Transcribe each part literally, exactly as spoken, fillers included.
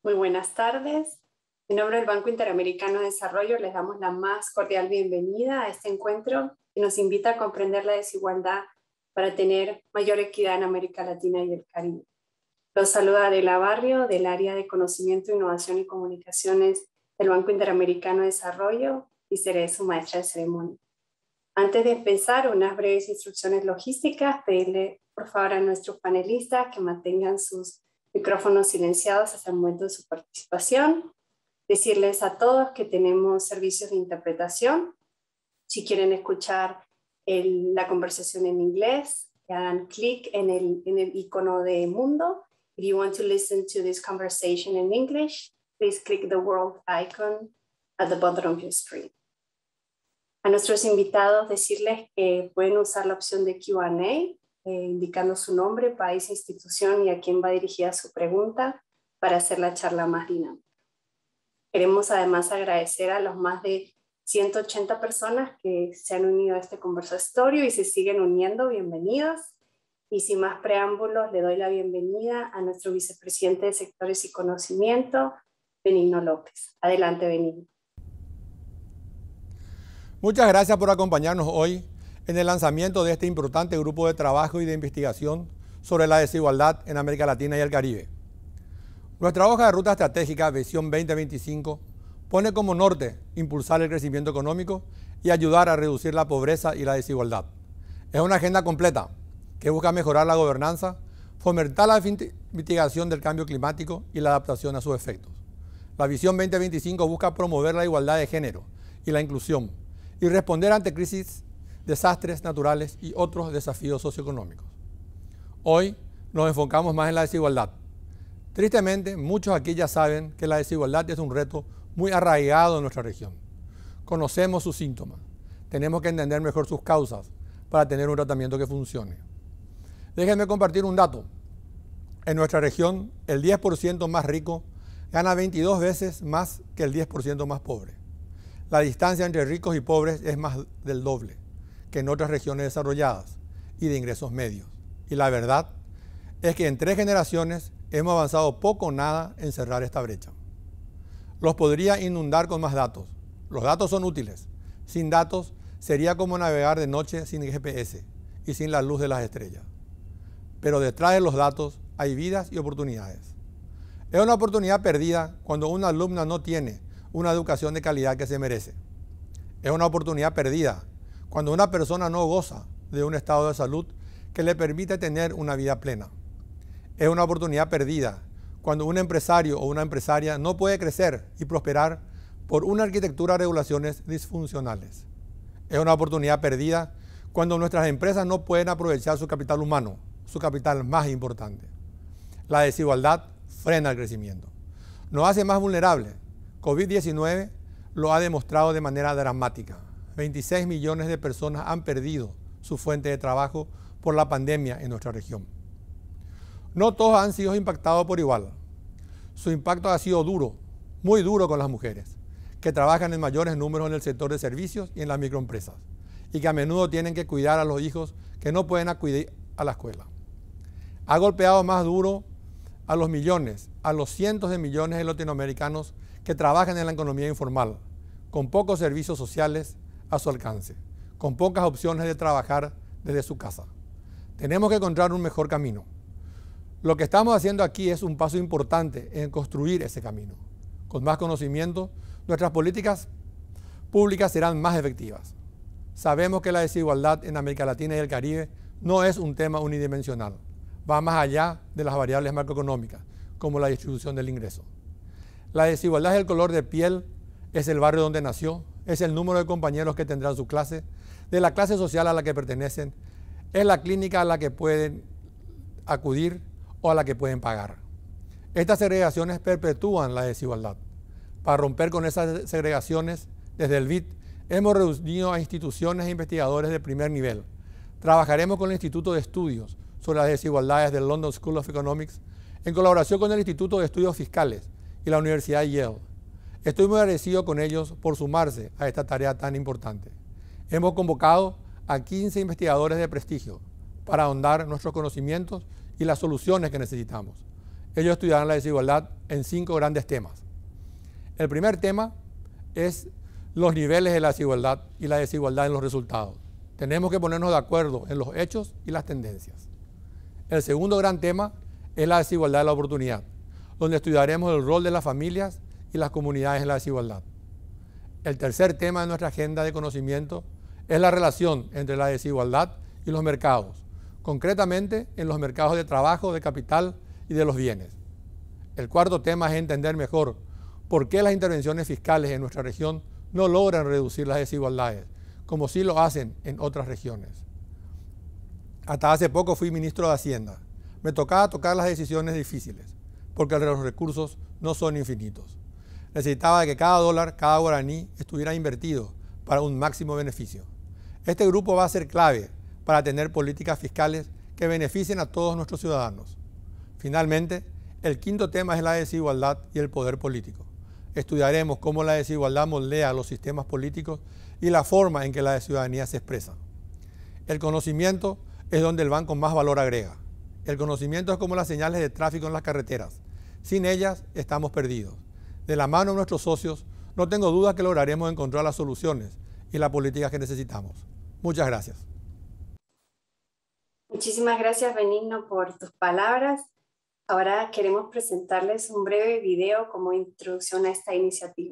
Muy buenas tardes. En nombre del Banco Interamericano de Desarrollo les damos la más cordial bienvenida a este encuentro que nos invita a comprender la desigualdad para tener mayor equidad en América Latina y el Caribe. Los saluda Adela Barrio del área de Conocimiento, Innovación y Comunicaciones del Banco Interamericano de Desarrollo y seré su maestra de ceremonia. Antes de empezar, unas breves instrucciones logísticas, pedirle por favor a nuestros panelistas que mantengan sus micrófonos silenciados hasta el momento de su participación. Decirles a todos que tenemos servicios de interpretación. Si quieren escuchar el, la conversación en inglés, hagan clic en el, en el icono de mundo. If you want to listen to this conversation in English, please click the world icon at the bottom of your screen. A nuestros invitados decirles que pueden usar la opción de Q and A, eh, indicando su nombre, país, institución y a quién va dirigida su pregunta para hacer la charla más dinámica. Queremos además agradecer a los más de ciento ochenta personas que se han unido a este conversatorio y se siguen uniendo. Bienvenidos. Y sin más preámbulos, le doy la bienvenida a nuestro vicepresidente de Sectores y Conocimiento, Benigno López. Adelante, Benigno. Muchas gracias por acompañarnos hoy en el lanzamiento de este importante grupo de trabajo y de investigación sobre la desigualdad en América Latina y el Caribe. Nuestra hoja de ruta estratégica Visión veinte veinticinco pone como norte impulsar el crecimiento económico y ayudar a reducir la pobreza y la desigualdad. Es una agenda completa que busca mejorar la gobernanza, fomentar la mitigación del cambio climático y la adaptación a sus efectos. La Visión veinte veinticinco busca promover la igualdad de género y la inclusión y responder ante crisis, desastres naturales y otros desafíos socioeconómicos. Hoy nos enfocamos más en la desigualdad. Tristemente, muchos aquí ya saben que la desigualdad es un reto muy arraigado en nuestra región. Conocemos sus síntomas. Tenemos que entender mejor sus causas para tener un tratamiento que funcione. Déjenme compartir un dato. En nuestra región, el diez por ciento más rico gana veintidós veces más que el diez por ciento más pobre. La distancia entre ricos y pobres es más del doble que en otras regiones desarrolladas y de ingresos medios. Y la verdad es que en tres generaciones hemos avanzado poco o nada en cerrar esta brecha. Los podría inundar con más datos. Los datos son útiles. Sin datos sería como navegar de noche sin G P S y sin la luz de las estrellas. Pero detrás de los datos hay vidas y oportunidades. Es una oportunidad perdida cuando una alumna no tiene una educación de calidad que se merece. Es una oportunidad perdida cuando una persona no goza de un estado de salud que le permite tener una vida plena. Es una oportunidad perdida cuando un empresario o una empresaria no puede crecer y prosperar por una arquitectura de regulaciones disfuncionales. Es una oportunidad perdida cuando nuestras empresas no pueden aprovechar su capital humano, su capital más importante. La desigualdad frena el crecimiento. Nos hace más vulnerables. COVID diecinueve lo ha demostrado de manera dramática. veintiséis millones de personas han perdido su fuente de trabajo por la pandemia en nuestra región. No todos han sido impactados por igual. Su impacto ha sido duro, muy duro con las mujeres, que trabajan en mayores números en el sector de servicios y en las microempresas, y que a menudo tienen que cuidar a los hijos que no pueden acudir a la escuela. Ha golpeado más duro a los millones, a los cientos de millones de latinoamericanos que trabajan en la economía informal, con pocos servicios sociales a su alcance, con pocas opciones de trabajar desde su casa. Tenemos que encontrar un mejor camino. Lo que estamos haciendo aquí es un paso importante en construir ese camino. Con más conocimiento, nuestras políticas públicas serán más efectivas. Sabemos que la desigualdad en América Latina y el Caribe no es un tema unidimensional. Va más allá de las variables macroeconómicas, como la distribución del ingreso. La desigualdad es el color de piel, es el barrio donde nació, es el número de compañeros que tendrán su clase, de la clase social a la que pertenecen, es la clínica a la que pueden acudir o a la que pueden pagar. Estas segregaciones perpetúan la desigualdad. Para romper con esas segregaciones, desde el B I D hemos reunido a instituciones e investigadores de primer nivel. Trabajaremos con el Instituto de Estudios sobre las Desigualdades del London School of Economics en colaboración con el Instituto de Estudios Fiscales y la Universidad de Yale. Estoy muy agradecido con ellos por sumarse a esta tarea tan importante. Hemos convocado a quince investigadores de prestigio para ahondar nuestros conocimientos y las soluciones que necesitamos. Ellos estudiarán la desigualdad en cinco grandes temas. El primer tema es los niveles de la desigualdad y la desigualdad en los resultados. Tenemos que ponernos de acuerdo en los hechos y las tendencias. El segundo gran tema es la desigualdad de la oportunidad, donde estudiaremos el rol de las familias y las comunidades en la desigualdad. El tercer tema de nuestra agenda de conocimiento es la relación entre la desigualdad y los mercados, concretamente en los mercados de trabajo, de capital y de los bienes. El cuarto tema es entender mejor por qué las intervenciones fiscales en nuestra región no logran reducir las desigualdades, como sí lo hacen en otras regiones. Hasta hace poco fui ministro de Hacienda. Me tocaba tocar las decisiones difíciles, porque los recursos no son infinitos. Necesitaba que cada dólar, cada guaraní estuviera invertido para un máximo beneficio. Este grupo va a ser clave para tener políticas fiscales que beneficien a todos nuestros ciudadanos. Finalmente, el quinto tema es la desigualdad y el poder político. Estudiaremos cómo la desigualdad moldea los sistemas políticos y la forma en que la ciudadanía se expresa. El conocimiento es donde el banco más valor agrega. El conocimiento es como las señales de tráfico en las carreteras. Sin ellas estamos perdidos. De la mano de nuestros socios, no tengo duda que lograremos encontrar las soluciones y las políticas que necesitamos. Muchas gracias. Muchísimas gracias, Benigno, por tus palabras. Ahora queremos presentarles un breve video como introducción a esta iniciativa.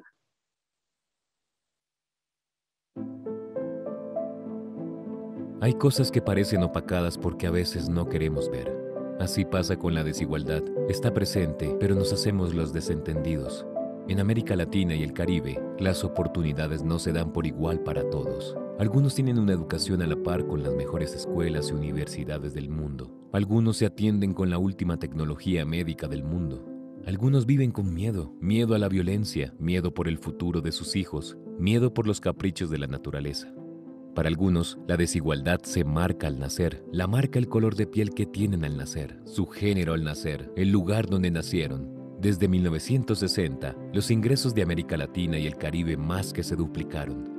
Hay cosas que parecen opacadas porque a veces no queremos ver. Así pasa con la desigualdad. Está presente, pero nos hacemos los desentendidos. En América Latina y el Caribe, las oportunidades no se dan por igual para todos. Algunos tienen una educación a la par con las mejores escuelas y universidades del mundo. Algunos se atienden con la última tecnología médica del mundo. Algunos viven con miedo, miedo a la violencia, miedo por el futuro de sus hijos, miedo por los caprichos de la naturaleza. Para algunos, la desigualdad se marca al nacer, la marca el color de piel que tienen al nacer, su género al nacer, el lugar donde nacieron. Desde mil novecientos sesenta, los ingresos de América Latina y el Caribe más que se duplicaron.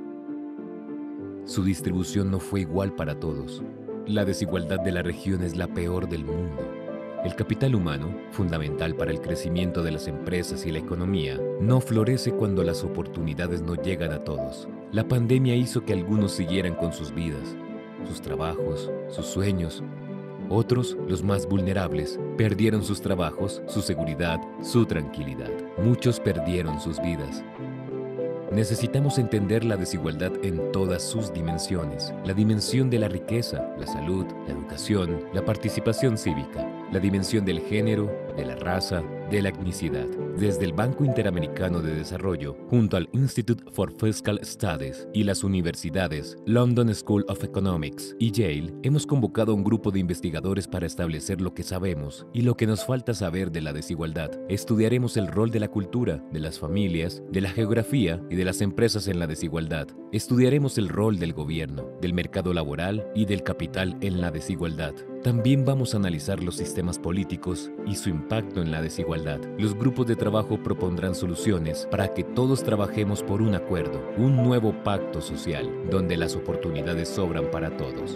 Su distribución no fue igual para todos. La desigualdad de la región es la peor del mundo. El capital humano, fundamental para el crecimiento de las empresas y la economía, no florece cuando las oportunidades no llegan a todos. La pandemia hizo que algunos siguieran con sus vidas, sus trabajos, sus sueños. Otros, los más vulnerables, perdieron sus trabajos, su seguridad, su tranquilidad. Muchos perdieron sus vidas. Necesitamos entender la desigualdad en todas sus dimensiones. La dimensión de la riqueza, la salud, la educación, la participación cívica, la dimensión del género, de la raza, de la etnicidad. Desde el Banco Interamericano de Desarrollo, junto al Institute for Fiscal Studies y las universidades London School of Economics y Yale, hemos convocado a un grupo de investigadores para establecer lo que sabemos y lo que nos falta saber de la desigualdad. Estudiaremos el rol de la cultura, de las familias, de la geografía y de las empresas en la desigualdad. Estudiaremos el rol del gobierno, del mercado laboral y del capital en la desigualdad. También vamos a analizar los sistemas políticos y su impacto en la desigualdad. Los grupos de trabajo propondrán soluciones para que todos trabajemos por un acuerdo, un nuevo pacto social, donde las oportunidades sobran para todos.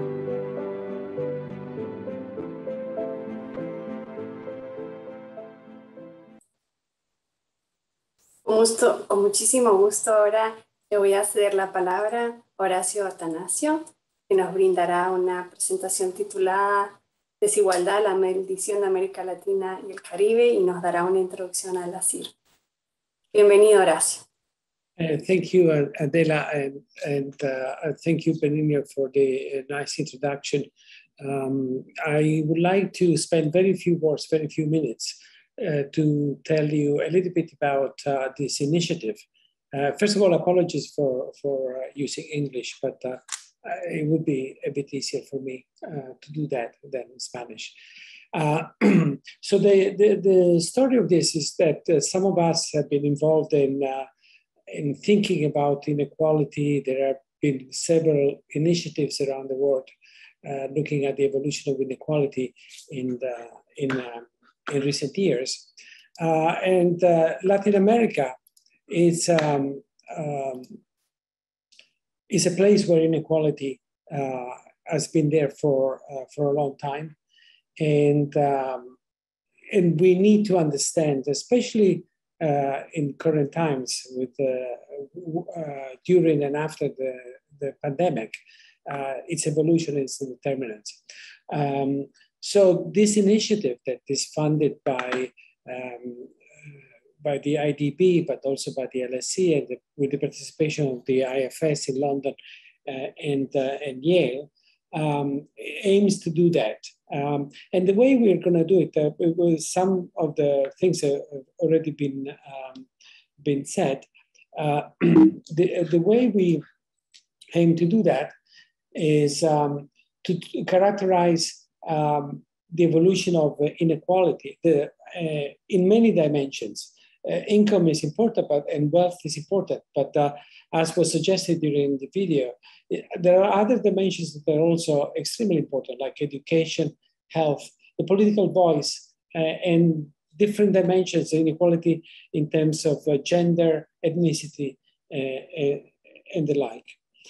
Con, gusto, con muchísimo gusto ahora le voy a ceder la palabra a Horacio Atanasio, que nos brindará una presentación titulada Desigualdad, la maldición de América Latina y el Caribe y nos dará una introducción a la C I R. Bienvenido, Horacio. Uh, thank you, uh, Adela, and, and uh, thank you, Benigno, for the uh, nice introduction. Um, I would like to spend very few words, very few minutes uh, to tell you a little bit about uh, this initiative. Uh, first of all, apologies for, for uh, using English, but uh, it would be a bit easier for me uh, to do that than in Spanish. Uh, so the, the, the story of this is that uh, some of us have been involved in, uh, in thinking about inequality. There have been several initiatives around the world uh, looking at the evolution of inequality in, the, in, uh, in recent years. Uh, and uh, Latin America is um, um, is a place where inequality uh, has been there for, uh, for a long time. And um, and we need to understand, especially uh, in current times, with uh, uh, during and after the, the pandemic, uh, its evolution and its determinants. Um, so this initiative that is funded by um, by the I D B, but also by the L S E, and the, with the participation of the I F S in London uh, and, uh, and Yale, um, aims to do that. Um, and the way we're going to do it, uh, it was some of the things have already been, um, been said. Uh, the, the way we aim to do that is um, to, to characterize um, the evolution of inequality the, uh, in many dimensions. Uh, income is important, but, and wealth is important. But uh, as was suggested during the video, there are other dimensions that are also extremely important, like education, health, the political voice, uh, and different dimensions of inequality in terms of uh, gender, ethnicity, uh, uh, and the like.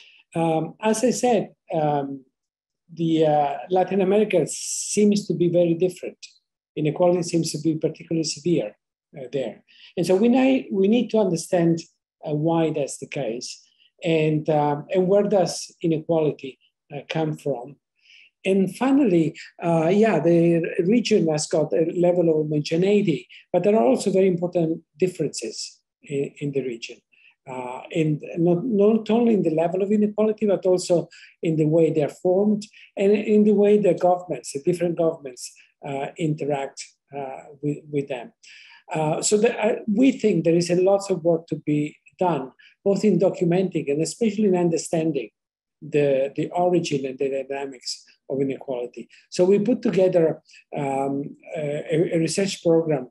Um, as I said, um, the uh, Latin America seems to be very different. Inequality seems to be particularly severe uh, there. And so we, need, we need to understand uh, why that's the case, and, um, and where does inequality uh, come from. And finally, uh, yeah, the region has got a level of homogeneity, but there are also very important differences in, in the region. Uh, and not, not only in the level of inequality, but also in the way they're formed and in the way the governments, the different governments uh, interact uh, with, with them. Uh, so the, uh, we think there is a lot of work to be done, both in documenting and especially in understanding the, the origin and the dynamics of inequality. So we put together um, a, a research program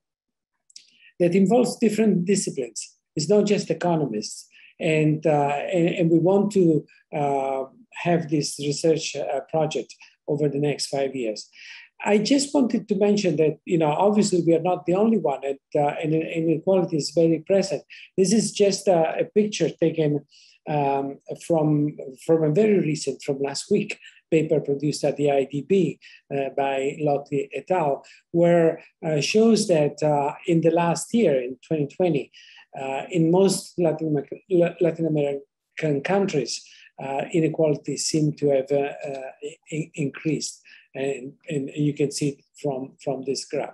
that involves different disciplines. It's not just economists. And, uh, and, and we want to uh, have this research uh, project over the next five years. I just wanted to mention that, you know, obviously we are not the only one, and, uh, and inequality is very present. This is just a, a picture taken um, from, from a very recent, from last week, paper produced at the I D B uh, by Lotti et al., where uh, shows that uh, in the last year, in twenty twenty, uh, in most Latin, Latin American countries, uh, inequality seemed to have uh, uh, in increased. And, and you can see it from, from this graph.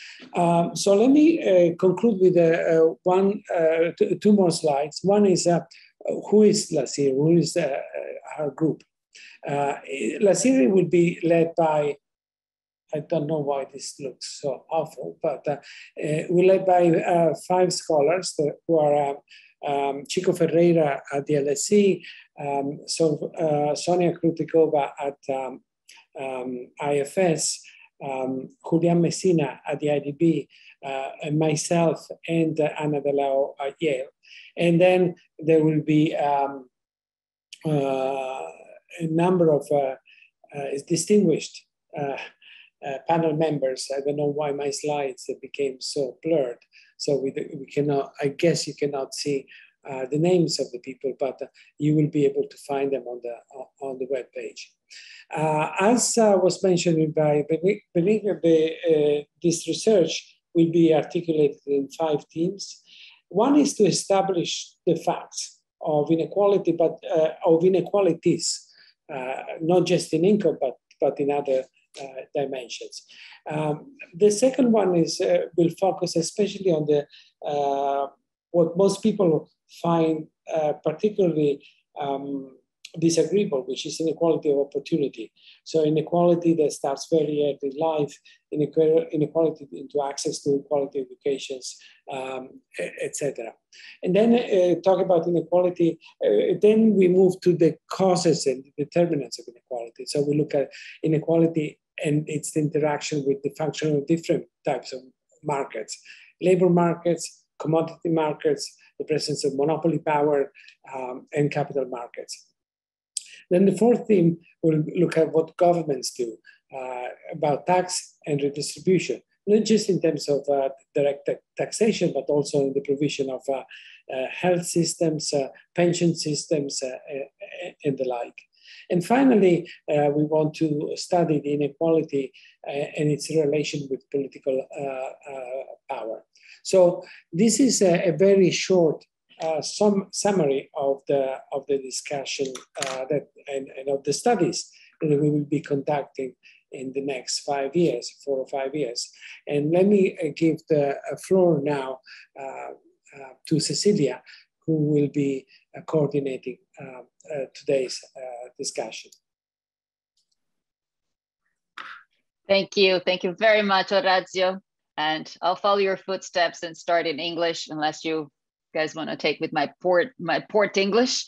Um, so let me uh, conclude with uh, uh, one, uh, two more slides. One is uh, who is LACIRRE, who is uh, our group. Uh, LACIRRE will be led by, I don't know why this looks so awful, but uh, uh, we're led by uh, five scholars that, who are uh, um, Chico Ferreira at the L S E, um, so, uh, Sonia Krutikova at um, um, I F S, um, Julian Messina at the I D B, uh, and myself and uh, Ana de Lao at Yale. And then there will be um, uh, a number of uh, uh, distinguished uh, uh, panel members. I don't know why my slides became so blurred. So we, we cannot, I guess you cannot see uh, the names of the people, but uh, you will be able to find them on the, on the web page. Uh, as uh, was mentioned by Benigno, uh, this research will be articulated in five themes. One is to establish the facts of inequality, but uh, of inequalities, uh, not just in income, but, but in other uh, dimensions. Um, the second one is uh, will focus especially on the uh, what most people find uh, particularly um, disagreeable, which is inequality of opportunity. So inequality that starts very early in life, inequality into access to quality educations, um, et cetera. And then uh, talk about inequality, uh, then we move to the causes and determinants of inequality. So we look at inequality and its interaction with the function of different types of markets, labor markets, commodity markets, the presence of monopoly power, um, and capital markets. Then the fourth theme will look at what governments do uh, about tax and redistribution, not just in terms of uh, direct taxation, but also in the provision of uh, uh, health systems, uh, pension systems, uh, and the like. And finally, uh, we want to study the inequality uh, and its relation with political uh, uh, power. So this is a, a very short uh, some summary of the of the discussion uh, that and, and of the studies that we will be conducting in the next five years, four or five years. And let me uh, give the uh, floor now uh, uh, to Cecilia, who will be uh, coordinating uh, uh, today's uh, discussion. Thank you. Thank you very much, Orazio. And I'll follow your footsteps and start in English, unless you guys want to take with my port, my port English.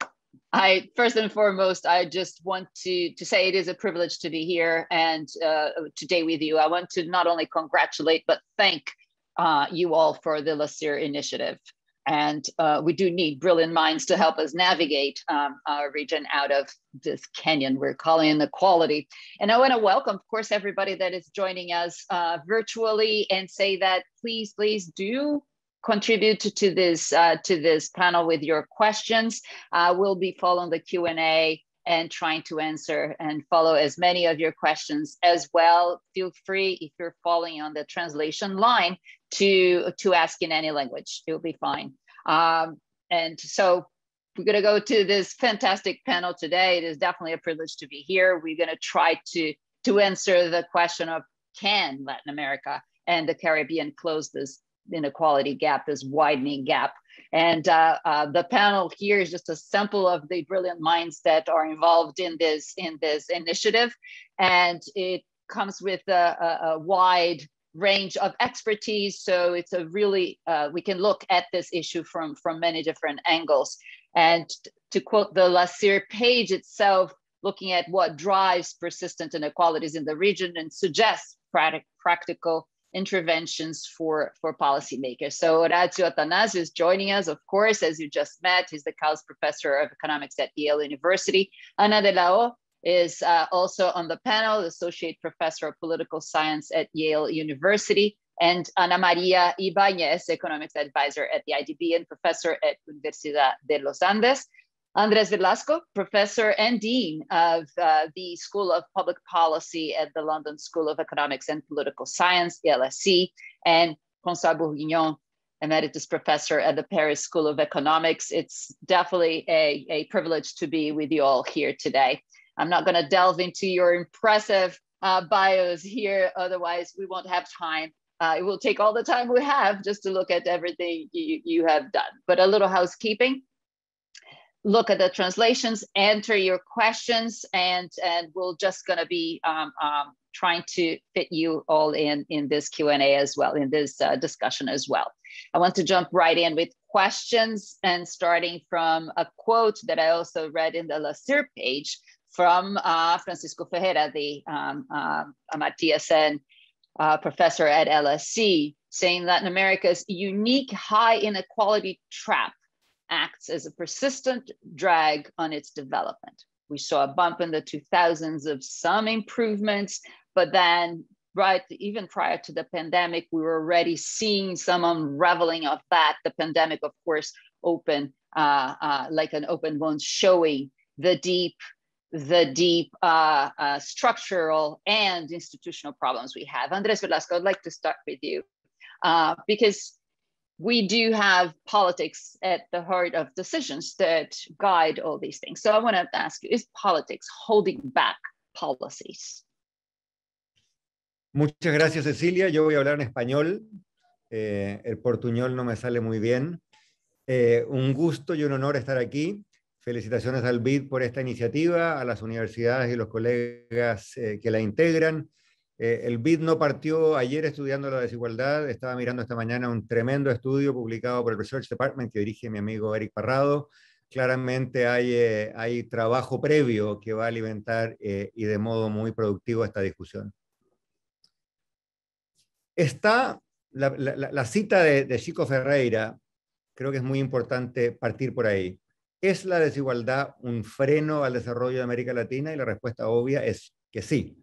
I, first and foremost, I just want to, to say it is a privilege to be here and uh, today with you. I want to not only congratulate, but thank uh, you all for the LACIR initiative. And uh, we do need brilliant minds to help us navigate um, our region out of this canyon we're calling inequality. And I want to welcome, of course, everybody that is joining us uh, virtually, and say that please, please do contribute to, to this uh, to this panel with your questions. Uh, we'll be following the Q and A and trying to answer and follow as many of your questions as well. Feel free, if you're following on the translation line, to, to ask in any language. It'll be fine. Um, and so we're gonna go to this fantastic panel today. It is definitely a privilege to be here. We're gonna try to, to answer the question of, can Latin America and the Caribbean close this inequality gap, this widening gap? And uh, uh, the panel here is just a sample of the brilliant minds that are involved in this in this initiative, and it comes with a, a, a wide range of expertise. So it's a really uh, we can look at this issue from from many different angles. And to quote the LACIR page itself, looking at what drives persistent inequalities in the region and suggests practic practical interventions for, for policymakers. So Orazio Attanasio is joining us, of course, as you just met. He's the Cowles Professor of Economics at Yale University. Ana de la O is uh, also on the panel, Associate Professor of Political Science at Yale University, and Ana Maria Ibañez, Economics Advisor at the I D B and Professor at Universidad de los Andes. Andres Velasco, Professor and Dean of uh, the School of Public Policy at the London School of Economics and Political Science, the L S E, and François Bourguignon, Emeritus Professor at the Paris School of Economics. It's definitely a, a privilege to be with you all here today. I'm not going to delve into your impressive uh, bios here, otherwise we won't have time. Uh, it will take all the time we have just to look at everything you, you have done. But a little housekeeping. Look at the translations, enter your questions, and, and we're just gonna be um, um, trying to fit you all in, in this Q and A as well, in this uh, discussion as well. I want to jump right in with questions, and starting from a quote that I also read in the LACIR page from uh, Francisco Ferreira, the um, uh, Amartya Sen uh, professor at L S E, saying Latin America's unique high inequality trap acts as a persistent drag on its development. We saw a bump in the two thousands of some improvements, but then right, even prior to the pandemic, we were already seeing some unraveling of that. The pandemic, of course, open uh, uh, like an open wound, showing the deep, the deep uh, uh, structural and institutional problems we have. Andres Velasco, I'd like to start with you uh, because we do have politics at the heart of decisions that guide all these things. So I want to ask you, is politics holding back policies? Muchas gracias, Cecilia. Yo voy a hablar en español. Eh, el portuñol no me sale muy bien. Eh, un gusto y un honor estar aquí. Felicitaciones al B I D por esta iniciativa, a las universidades y los colegas eh, que la integran. Eh, el B I D no partió ayer estudiando la desigualdad. Estaba mirando esta mañana un tremendo estudio publicado por el Research Department que dirige mi amigo Eric Parrado. Claramente hay, eh, hay trabajo previo que va a alimentar eh, y de modo muy productivo esta discusión. Está la, la, la cita de, de Chico Ferreira, creo que es muy importante partir por ahí. ¿Es la desigualdad un freno al desarrollo de América Latina? Y la respuesta obvia es que sí.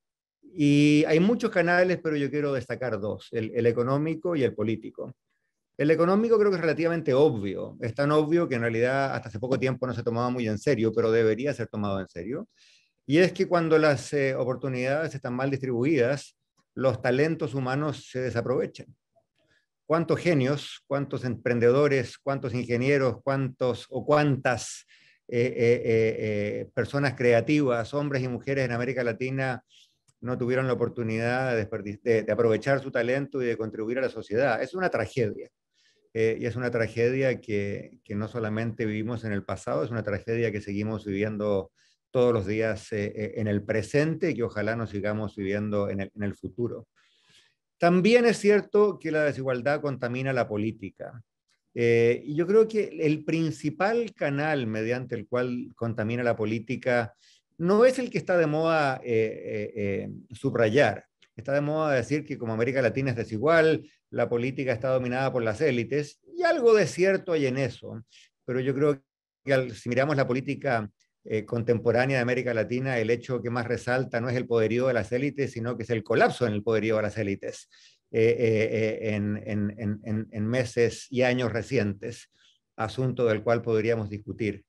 Y hay muchos canales, pero yo quiero destacar dos, el, el económico y el político. El económico creo que es relativamente obvio. Es tan obvio que en realidad hasta hace poco tiempo no se tomaba muy en serio, pero debería ser tomado en serio. Y es que cuando las eh, oportunidades están mal distribuidas, los talentos humanos se desaprovechan. ¿Cuántos genios, cuántos emprendedores, cuántos ingenieros, cuántos o cuántas eh, eh, eh, personas creativas, hombres y mujeres en América Latina no tuvieron la oportunidad de, de, de aprovechar su talento y de contribuir a la sociedad? Es una tragedia. Eh, y es una tragedia que, que no solamente vivimos en el pasado, es una tragedia que seguimos viviendo todos los días eh, en el presente y que ojalá nos sigamos viviendo en el, en el futuro. También es cierto que la desigualdad contamina la política. Eh, y yo creo que el principal canal mediante el cual contamina la política no es el que está de moda eh, eh, eh, subrayar. Está de moda decir que como América Latina es desigual, la política está dominada por las élites, y algo de cierto hay en eso. Pero yo creo que al, si miramos la política eh, contemporánea de América Latina, el hecho que más resalta no es el poderío de las élites, sino que es el colapso en el poderío de las élites eh, eh, en, en, en, en meses y años recientes, asunto del cual podríamos discutir.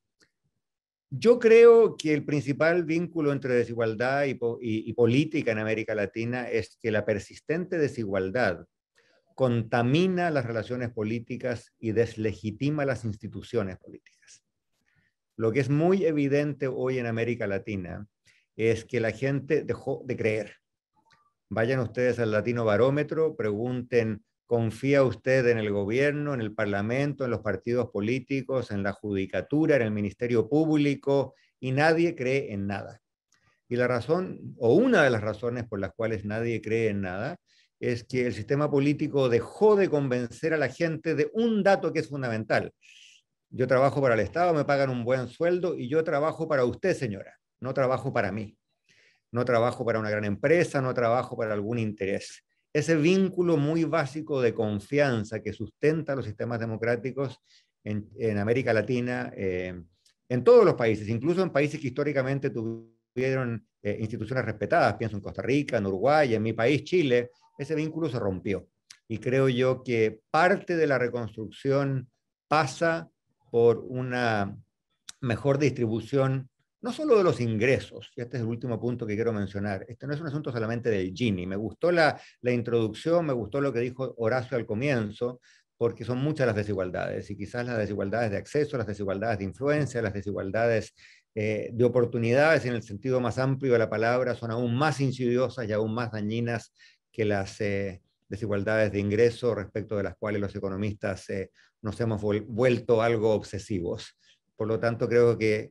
Yo creo que el principal vínculo entre desigualdad y, y, y política en América Latina es que la persistente desigualdad contamina las relaciones políticas y deslegitima las instituciones políticas. Lo que es muy evidente hoy en América Latina es que la gente dejó de creer. Vayan ustedes al Latino Barómetro, pregunten, ¿confía usted en el gobierno, en el parlamento, en los partidos políticos, en la judicatura, en el ministerio público? Y nadie cree en nada. Y la razón, o una de las razones por las cuales nadie cree en nada, es que el sistema político dejó de convencer a la gente de un dato que es fundamental. Yo trabajo para el Estado, me pagan un buen sueldo y yo trabajo para usted, señora, no trabajo para mí. No trabajo para una gran empresa, no trabajo para algún interés. Ese vínculo muy básico de confianza que sustenta los sistemas democráticos en, en América Latina, eh, en todos los países, incluso en países que históricamente tuvieron eh, instituciones respetadas, pienso en Costa Rica, en Uruguay, en mi país, Chile, ese vínculo se rompió. Y creo yo que parte de la reconstrucción pasa por una mejor distribución no solo de los ingresos, y este es el último punto que quiero mencionar. Este no es un asunto solamente del Gini. Me gustó la, la introducción, me gustó lo que dijo Horacio al comienzo, porque son muchas las desigualdades, y quizás las desigualdades de acceso, las desigualdades de influencia, las desigualdades eh, de oportunidades en el sentido más amplio de la palabra son aún más insidiosas y aún más dañinas que las eh, desigualdades de ingreso, respecto de las cuales los economistas eh, nos hemos vuelto algo obsesivos. Por lo tanto, creo que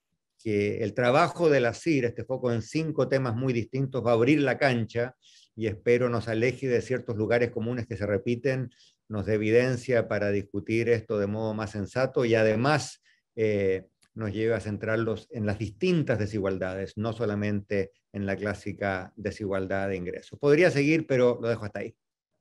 que el trabajo de la C I R, este foco en cinco temas muy distintos, va a abrir la cancha y espero nos aleje de ciertos lugares comunes que se repiten, nos dé evidencia para discutir esto de modo más sensato y además eh, nos lleve a centrarlos en las distintas desigualdades, no solamente en la clásica desigualdad de ingresos. Podría seguir, pero lo dejo hasta ahí.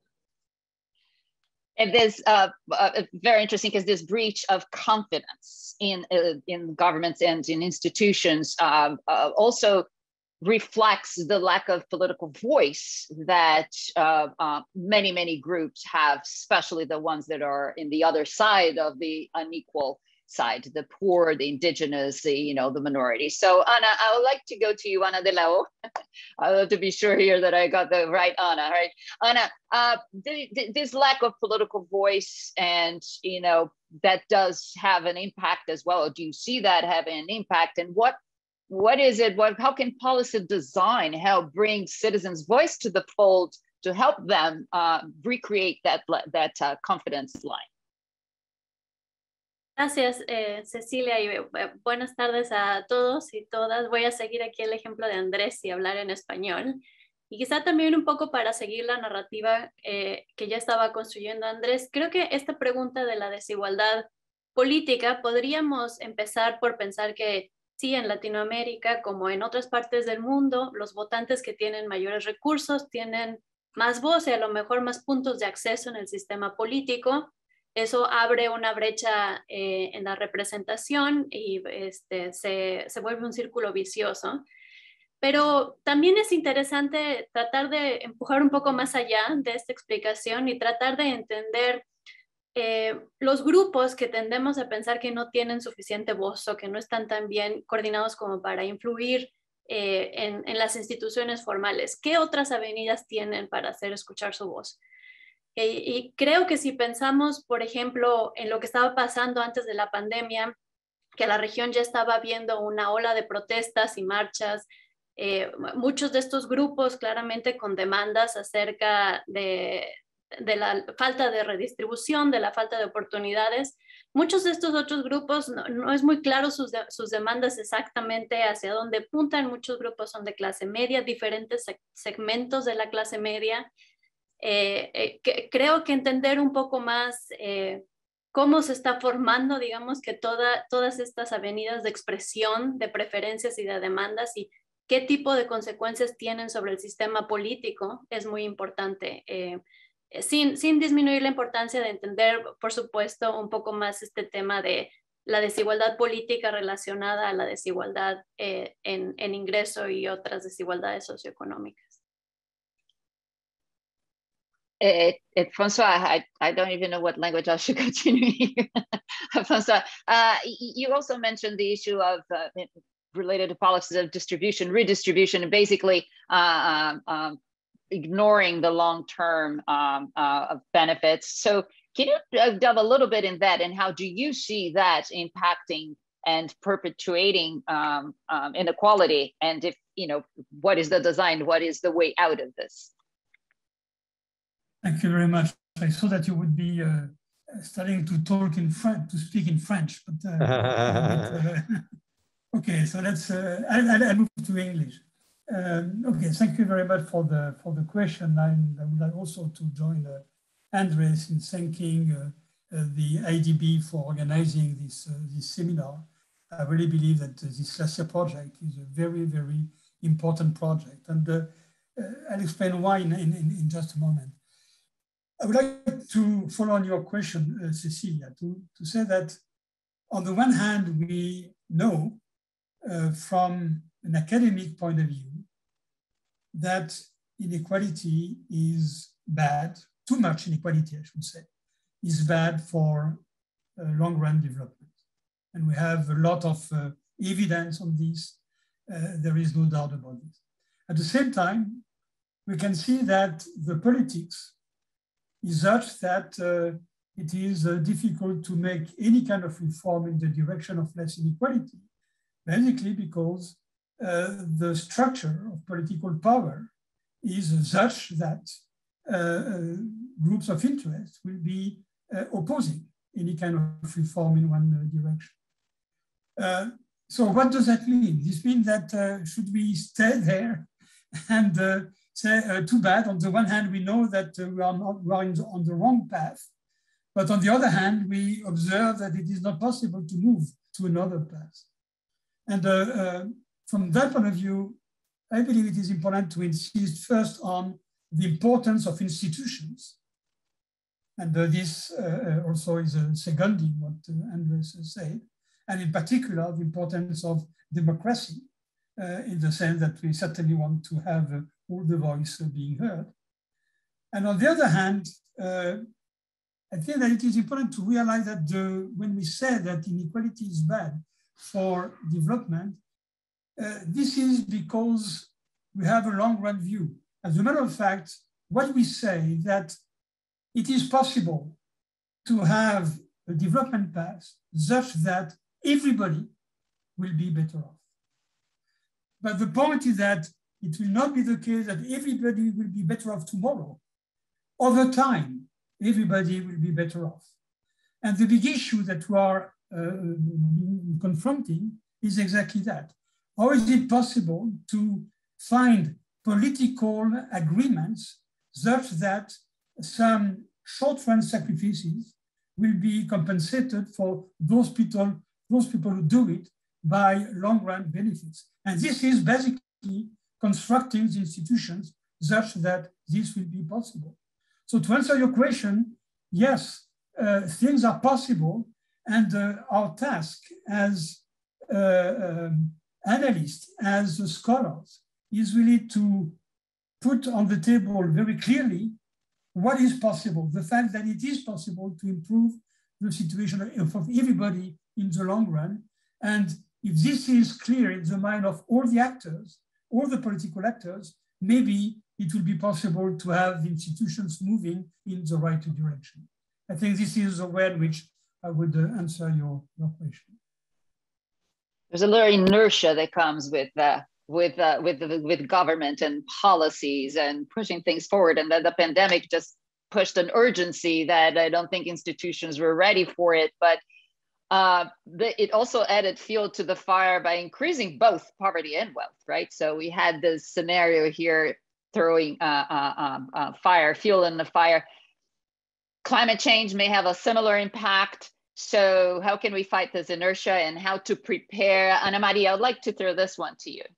And this uh, uh, very interesting because this breach of confidence in uh, in governments and in institutions uh, uh, also reflects the lack of political voice that uh, uh, many many groups have, especially the ones that are in the other side of the unequal side, the poor, the indigenous, the, you know, the minorities. So Ana, I would like to go to you, Ana de la O. I love to be sure here that I got the right Ana, right? Ana, uh, the, the, this lack of political voice and, you know, that does have an impact as well. Do you see that having an impact? And what what is it, what, how can policy design help bring citizens' voice to the fold to help them uh, recreate that, that uh, confidence line? Gracias, eh, Cecilia, y eh, buenas tardes a todos y todas. Voy a seguir aquí el ejemplo de Andrés y hablar en español. Y quizá también un poco para seguir la narrativa eh, que ya estaba construyendo Andrés. Creo que esta pregunta de la desigualdad política podríamos empezar por pensar que sí, en Latinoamérica, como en otras partes del mundo, los votantes que tienen mayores recursos tienen más voz y a lo mejor más puntos de acceso en el sistema político. Eso abre una brecha eh, en la representación y este, se, se vuelve un círculo vicioso. Pero también es interesante tratar de empujar un poco más allá de esta explicación y tratar de entender eh, los grupos que tendemos a pensar que no tienen suficiente voz o que no están tan bien coordinados como para influir eh, en, en las instituciones formales, ¿qué otras avenidas tienen para hacer escuchar su voz? Eh, y creo que si pensamos, por ejemplo, en lo que estaba pasando antes de la pandemia, que la región ya estaba viendo una ola de protestas y marchas, eh, muchos de estos grupos claramente con demandas acerca de, de la falta de redistribución, de la falta de oportunidades. Muchos de estos otros grupos no, no es muy claro sus, de, sus demandas exactamente hacia dónde apuntan. Muchos grupos son de clase media, diferentes segmentos de la clase media. Eh, eh, que, creo que entender un poco más eh, cómo se está formando, digamos, que toda, todas estas avenidas de expresión de preferencias y de demandas y qué tipo de consecuencias tienen sobre el sistema político es muy importante. Eh, sin, sin disminuir la importancia de entender, por supuesto, un poco más este tema de la desigualdad política relacionada a la desigualdad eh, en, en ingreso y otras desigualdades socioeconómicas. Uh, Francois, I, I don't even know what language I should continue here. Francois, uh, you also mentioned the issue of uh, related to policies of distribution, redistribution, and basically uh, um, ignoring the long-term um, uh, of benefits. So can you delve a little bit in that, and how do you see that impacting and perpetuating um, um, inequality? And if, you know, what is the design, what is the way out of this? Thank you very much. I saw that you would be uh, starting to talk in French, to speak in French, but, uh, but uh, okay. So let's. Uh, I'll, I'll move to English. Um, okay. Thank you very much for the for the question. And I would like also to join uh, Andres in thanking uh, uh, the I D B for organizing this uh, this seminar. I really believe that uh, this LACIA project is a very very important project, and uh, uh, I'll explain why in, in, in just a moment. I would like to follow on your question, uh, Cecilia, to, to say that on the one hand, we know uh, from an academic point of view that inequality is bad, too much inequality, I should say, is bad for uh, long-run development. And we have a lot of uh, evidence on this. Uh, there is no doubt about this. At the same time, we can see that the politics is such that uh, it is uh, difficult to make any kind of reform in the direction of less inequality, basically because uh, the structure of political power is such that uh, uh, groups of interest will be uh, opposing any kind of reform in one uh, direction. Uh, so what does that mean? This means that uh, should we stay there and uh, say, uh, too bad, on the one hand, we know that uh, we are, not, we are in the, on the wrong path, but on the other hand, we observe that it is not possible to move to another path. And uh, uh, from that point of view, I believe it is important to insist first on the importance of institutions. And uh, this uh, also is uh, seconding what uh, Andres said, and in particular, the importance of democracy uh, in the sense that we certainly want to have uh, all the voice uh, being heard. And on the other hand, uh, I think that it is important to realize that the, when we say that inequality is bad for development, uh, this is because we have a long-run view. As a matter of fact, what we say that it is possible to have a development path such that everybody will be better off. But the point is that it will not be the case that everybody will be better off tomorrow. Over time, everybody will be better off. And the big issue that we are uh, confronting is exactly that. How is it possible to find political agreements such that some short-run sacrifices will be compensated for those people, those people who do it by long-run benefits? And this is basically constructing the institutions such that this will be possible. So to answer your question, yes, uh, things are possible, and uh, our task as uh, um, analysts, as scholars, is really to put on the table very clearly what is possible, the fact that it is possible to improve the situation of everybody in the long run. And if this is clear in the mind of all the actors, all the political actors, maybe it will be possible to have institutions moving in the right direction. I think this is the way in which I would uh, answer your, your question. There's a little inertia that comes with uh, with uh, with with government and policies and pushing things forward, and then the pandemic just pushed an urgency that I don't think institutions were ready for it. But uh, the, it also added fuel to the fire by increasing both poverty and wealth, right? So we had this scenario here throwing uh, uh, um, uh, fire, fuel in the fire. Climate change may have a similar impact. So how can we fight this inertia and how to prepare? Ana Maria, I would like to throw this one to you.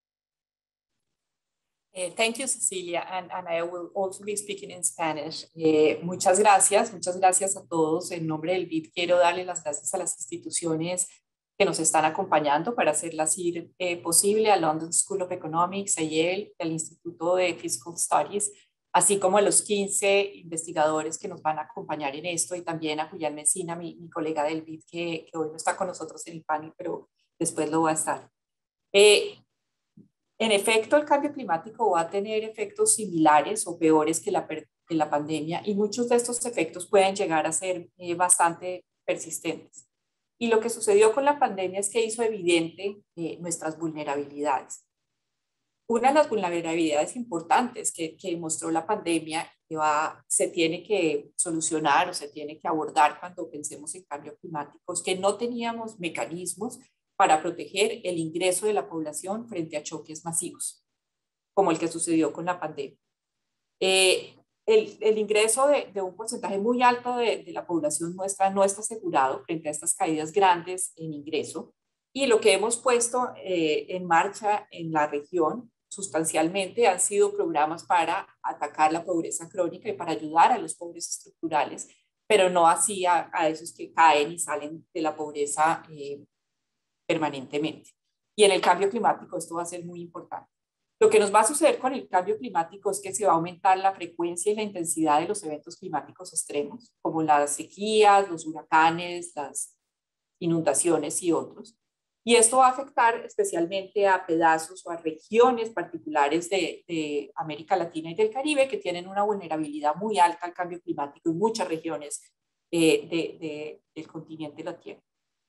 Uh, thank you, Cecilia, and, and I will also be speaking in Spanish. Eh, muchas gracias, muchas gracias a todos. En nombre del B I D quiero darle las gracias a las instituciones que nos están acompañando para hacerlas ir eh, posible, a London School of Economics, a Yale, al Instituto de Fiscal Studies, así como a los quince investigadores que nos van a acompañar en esto, y también a Julián Messina, mi, mi colega del B I D, que, que hoy no está con nosotros en el panel, pero después lo va a estar. Eh, En efecto, el cambio climático va a tener efectos similares o peores que la, que la pandemia, y muchos de estos efectos pueden llegar a ser eh, bastante persistentes. Y lo que sucedió con la pandemia es que hizo evidente eh, nuestras vulnerabilidades. Una de las vulnerabilidades importantes que, que mostró la pandemia que va, se tiene que solucionar o se tiene que abordar cuando pensemos en cambio climático es que no teníamos mecanismos para proteger el ingreso de la población frente a choques masivos, como el que sucedió con la pandemia. Eh, el, el ingreso de, de un porcentaje muy alto de, de la población nuestra no está asegurado frente a estas caídas grandes en ingreso, y lo que hemos puesto eh, en marcha en la región sustancialmente han sido programas para atacar la pobreza crónica y para ayudar a los pobres estructurales, pero no así a, a esos que caen y salen de la pobreza eh, permanentemente. Y en el cambio climático esto va a ser muy importante. Lo que nos va a suceder con el cambio climático es que se va a aumentar la frecuencia y la intensidad de los eventos climáticos extremos, como las sequías, los huracanes, las inundaciones y otros. Y esto va a afectar especialmente a pedazos o a regiones particulares de, de América Latina y del Caribe que tienen una vulnerabilidad muy alta al cambio climático, y muchas regiones eh, de, de, del continente lo tienen.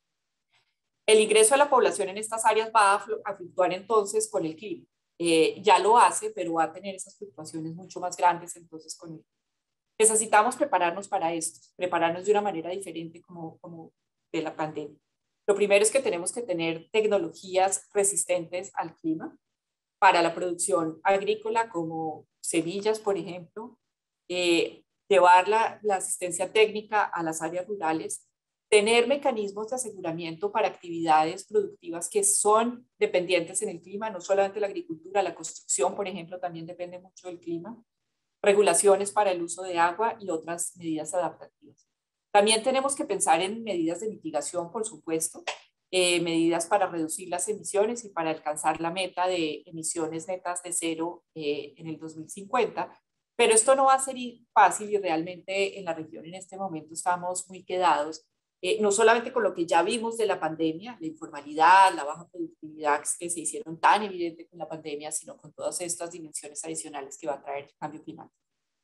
El ingreso de la población en estas áreas va a fluctuar entonces con el clima. Eh, ya lo hace, pero va a tener esas fluctuaciones mucho más grandes entonces con el clima. Necesitamos prepararnos para esto, prepararnos de una manera diferente como, como de la pandemia. Lo primero es que tenemos que tener tecnologías resistentes al clima para la producción agrícola, como semillas, por ejemplo, eh, llevar la, la asistencia técnica a las áreas rurales, tener mecanismos de aseguramiento para actividades productivas que son dependientes en el clima, no solamente la agricultura, la construcción, por ejemplo, también depende mucho del clima, regulaciones para el uso de agua y otras medidas adaptativas. También tenemos que pensar en medidas de mitigación, por supuesto, eh, medidas para reducir las emisiones y para alcanzar la meta de emisiones netas de cero eh, en el dos mil cincuenta, pero esto no va a ser fácil y realmente en la región en este momento estamos muy quedados. Eh, no solamente con lo que ya vimos de la pandemia, la informalidad, la baja productividad que se hicieron tan evidente con la pandemia, sino con todas estas dimensiones adicionales que va a traer el cambio climático.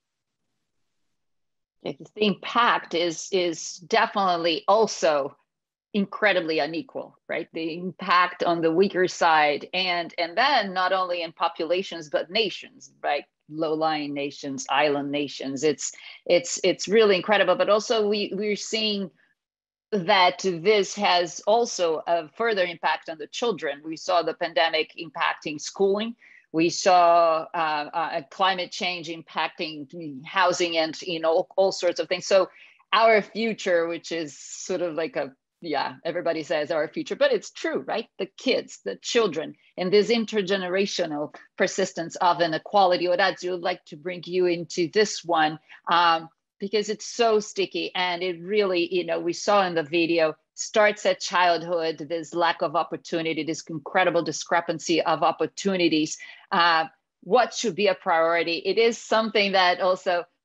The impact is, is definitely also incredibly unequal, right? The impact on the weaker side, and, and then not only in populations, but nations, right? Low-lying nations, island nations. It's, it's, it's really incredible, but also we, we're seeing that this has also a further impact on the children. We saw the pandemic impacting schooling. We saw uh, uh, climate change impacting housing and you know all, all sorts of things. So our future, which is sort of like a, yeah, everybody says our future, but it's true, right? The kids, the children, and this intergenerational persistence of inequality. Orazio, I'd like to bring you into this one. Um, because it's so sticky, and it really, you know, we saw in the video, starts at childhood, this lack of opportunity, this incredible discrepancy of opportunities. Uh, what should be a priority? It is something that also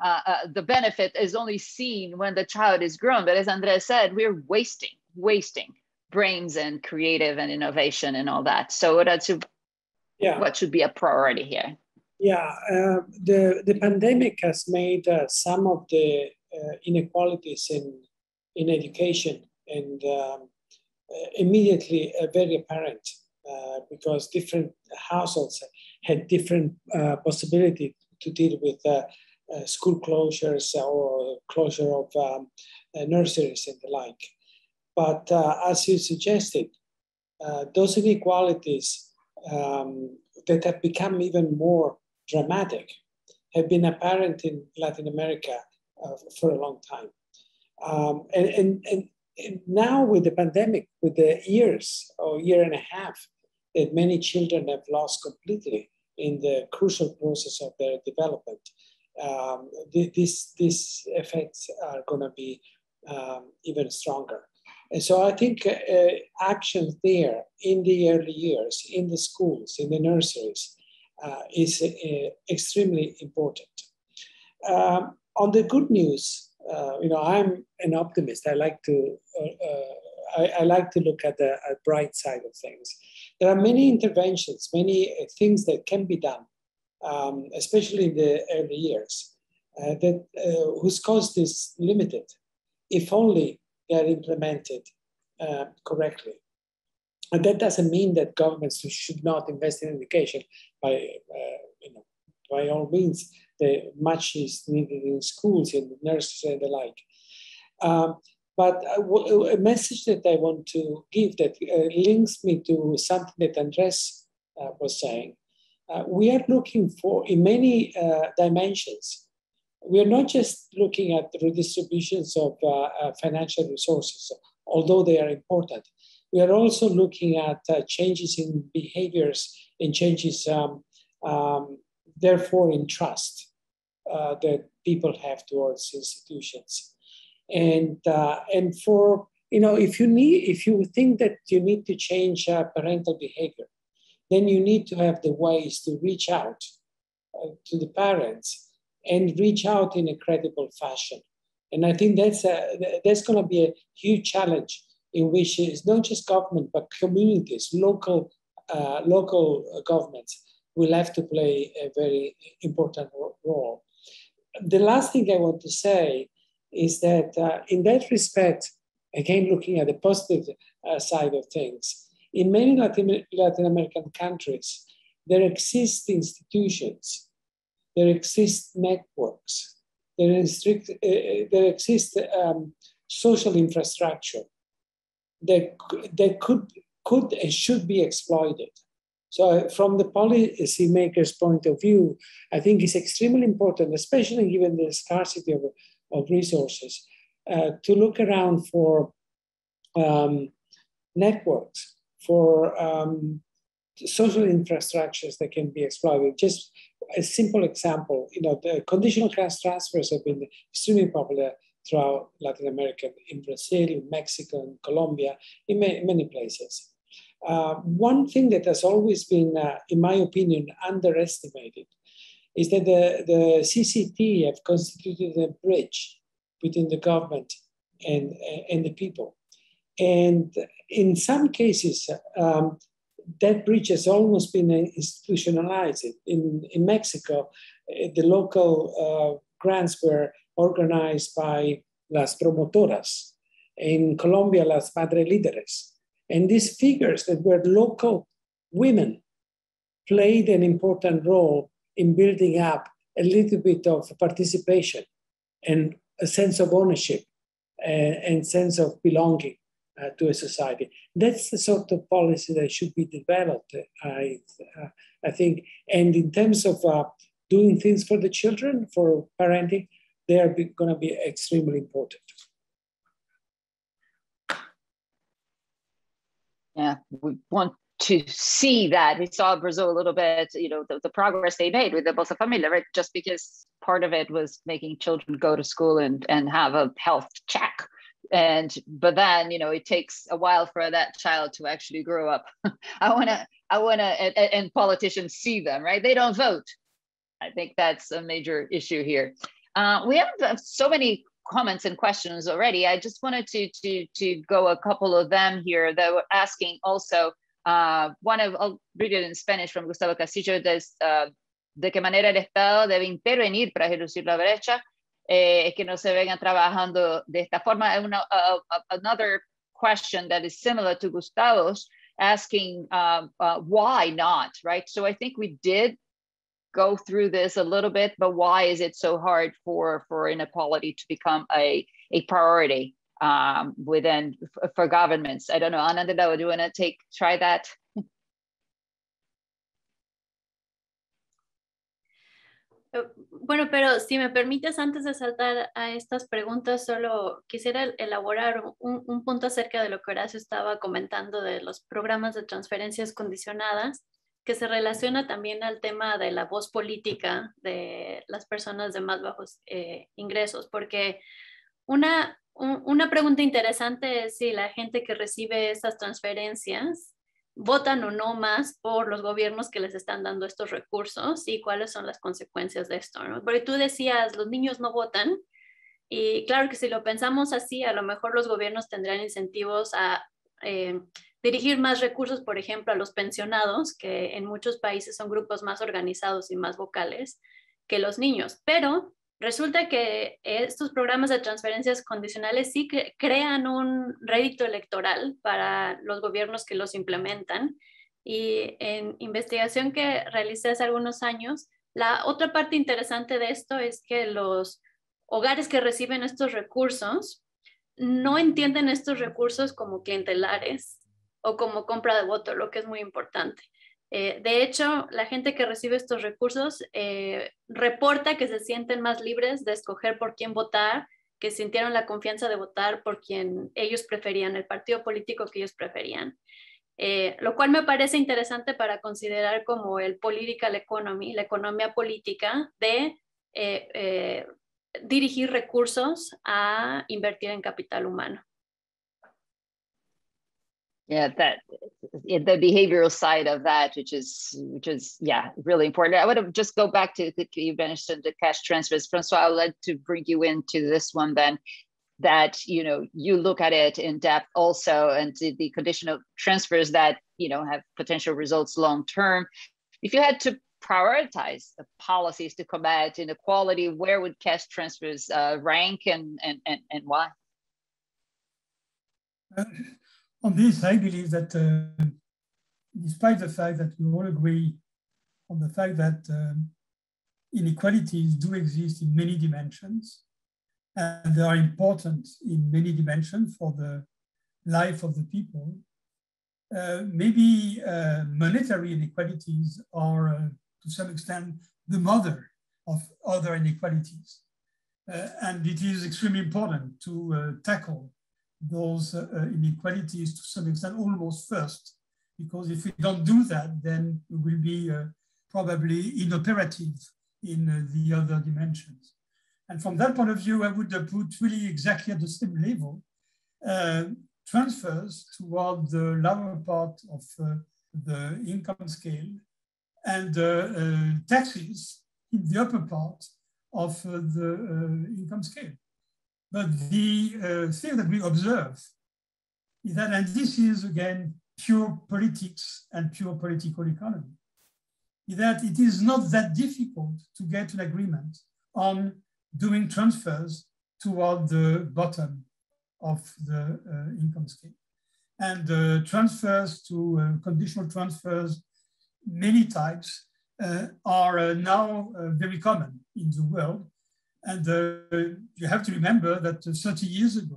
uh, uh, the benefit is only seen when the child is grown. But as Andres said, we're wasting, wasting brains and creative and innovation and all that. So that's yeah. what should be a priority here. Yeah, uh, the, the pandemic has made uh, some of the uh, inequalities in, in education and um, immediately uh, very apparent uh, because different households had different uh, possibility to deal with uh, uh, school closures or closure of um, uh, nurseries and the like. But uh, as you suggested, uh, those inequalities um, that have become even more dramatic have been apparent in Latin America uh, for a long time. Um, and, and, and, and now with the pandemic, with the years or year and a half that many children have lost completely in the crucial process of their development, um, these, these effects are going to be um, even stronger. And so I think uh, actions there in the early years, in the schools, in the nurseries, uh, is uh, extremely important. Um, on the good news, uh, you know, I'm an optimist. I like to, uh, uh, I, I like to look at the at bright side of things. There are many interventions, many uh, things that can be done, um, especially in the early years, uh, that uh, whose cost is limited, if only they are implemented uh, correctly. And that doesn't mean that governments should not invest in education. By, uh, you know, by all means, the, much is needed in schools, in nurses and the like. Um, but a, a message that I want to give that uh, links me to something that Andres uh, was saying. Uh, we are looking for, in many uh, dimensions, we are not just looking at the redistributions of uh, uh, financial resources, although they are important. We are also looking at uh, changes in behaviors and changes, um, um, therefore, in trust uh, that people have towards institutions. And uh, and for, you know, if you need, if you think that you need to change uh, parental behavior, then you need to have the ways to reach out uh, to the parents and reach out in a credible fashion. And I think that's a, that's going to be a huge challenge in which it's not just government, but communities, local, uh, local governments will have to play a very important role. The last thing I want to say is that uh, in that respect, again, looking at the positive uh, side of things, in many Latin, Latin American countries, there exist institutions, there exist networks, there, is, uh, there exists um, social infrastructure that, that could, could and should be exploited. So from the policymakers' point of view, I think it's extremely important, especially given the scarcity of, of resources, uh, to look around for um, networks, for um, social infrastructures that can be exploited. Just a simple example, you know, the conditional cash transfers have been extremely popular throughout Latin America, in Brazil, in Mexico, in Colombia, in ma many places. Uh, one thing that has always been, uh, in my opinion, underestimated is that the, the C C T have constituted a bridge between the government and, and the people. And in some cases, um, that bridge has almost been institutionalized. In, in Mexico, the local uh, grants were organized by las promotoras. In Colombia, las madre líderes. And these figures that were local women played an important role in building up a little bit of participation and a sense of ownership and, and sense of belonging uh, to a society. That's the sort of policy that should be developed, I, uh, I think. And in terms of uh, doing things for the children, for parenting, they are going to be extremely important. Yeah, we want to see that. We saw Brazil a little bit, you know, the, the progress they made with the Bolsa Familia, right? Just because part of it was making children go to school and, and have a health check. And, but then, you know, it takes a while for that child to actually grow up. I want to, I want to, and, and politicians see them, right? They don't vote. I think that's a major issue here. Uh, we have so many comments and questions already. I just wanted to, to, to go a couple of them here that were asking also, uh, one of, I'll read it in Spanish from Gustavo Castillo, des, uh, de qué manera el Estado debe intervenir para reducir la brecha, eh, que no se vengan trabajando de esta forma. Una, uh, uh, another question that is similar to Gustavo's, asking uh, uh, why not, right? So I think we did go through this a little bit, but why is it so hard for, for inequality to become a, a priority um, within, for governments? I don't know, Anandita, do you wanna take, try that? Bueno, pero si me permites, antes de saltar a estas preguntas, solo quisiera elaborar un, un punto acerca de lo que Horacio estaba comentando de los programas de transferencias condicionadas, que se relaciona también al tema de la voz política de las personas de más bajos eh, ingresos, porque una, un, una pregunta interesante es si la gente que recibe estas transferencias votan o no más por los gobiernos que les están dando estos recursos y cuáles son las consecuencias de esto, ¿no? Porque tú decías, los niños no votan, y claro que si lo pensamos así, a lo mejor los gobiernos tendrán incentivos a eh, dirigir más recursos, por ejemplo, a los pensionados, que en muchos países son grupos más organizados y más vocales que los niños, pero resulta que estos programas de transferencias condicionales sí que crean un rédito electoral para los gobiernos que los implementan. Y en investigación que realicé hace algunos años, la otra parte interesante de esto es que los hogares que reciben estos recursos no entienden estos recursos como clientelares o como compra de voto, lo que es muy importante. Eh, de hecho, la gente que recibe estos recursos eh, reporta que se sienten más libres de escoger por quién votar, que sintieron la confianza de votar por quien ellos preferían, el partido político que ellos preferían. Eh, lo cual me parece interesante para considerar como el political economy, la economía política de eh, eh, dirigir recursos a invertir en capital humano. Yeah, that the behavioral side of that, which is, which is, yeah, really important. I want to just go back to the, you mentioned the cash transfers. Francois, I would like to bring you into this one then, that, you know, you look at it in depth also, and the, the conditional transfers that, you know, have potential results long-term. If you had to prioritize the policies to combat inequality, where would cash transfers uh, rank, and, and, and, and why? Uh, On this, I believe that uh, despite the fact that we all agree on the fact that um, inequalities do exist in many dimensions, and they are important in many dimensions for the life of the people, uh, maybe uh, monetary inequalities are, uh, to some extent, the mother of other inequalities. Uh, and it is extremely important to uh, tackle those uh, inequalities to some extent almost first, because if we don't do that, then we will be uh, probably inoperative in uh, the other dimensions. And from that point of view, I would uh, put really exactly at the same level uh, transfers toward the lower part of uh, the income scale, and uh, uh, taxes in the upper part of uh, the uh, income scale. But the uh, thing that we observe is that, and this is again pure politics and pure political economy, is that it is not that difficult to get an agreement on doing transfers toward the bottom of the uh, income scale. And uh, transfers to uh, conditional transfers, many types, uh, are uh, now uh, very common in the world. And uh, you have to remember that uh, thirty years ago,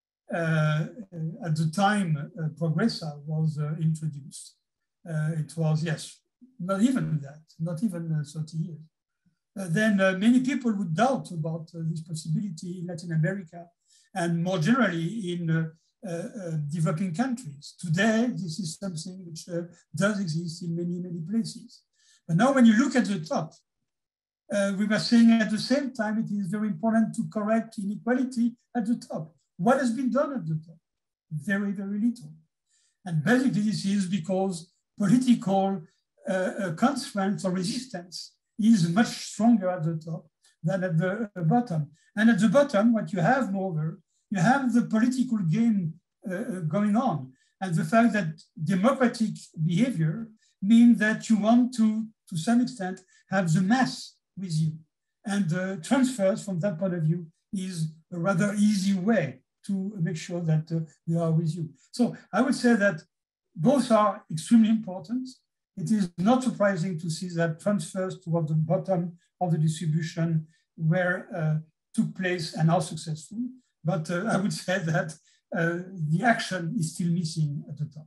uh, at the time uh, Progressa was uh, introduced, uh, it was, yes, not even that, not even uh, thirty years. Uh, then uh, many people would doubt about uh, this possibility in Latin America, and more generally in uh, uh, uh, developing countries. Today, this is something which uh, does exist in many, many places. But now when you look at the top, Uh, we were saying at the same time, it is very important to correct inequality at the top. What has been done at the top? Very, very little. And basically this is because political uh, uh, constraints or resistance is much stronger at the top than at the bottom. And at the bottom, what you have, moreover, you have the political game uh, going on. And the fact that democratic behavior means that you want to, to some extent, have the mass with you. And uh, transfers from that point of view is a rather easy way to make sure that uh, they are with you. So I would say that both are extremely important. It is not surprising to see that transfers toward the bottom of the distribution were uh, took place and are successful. But uh, I would say that uh, the action is still missing at the top.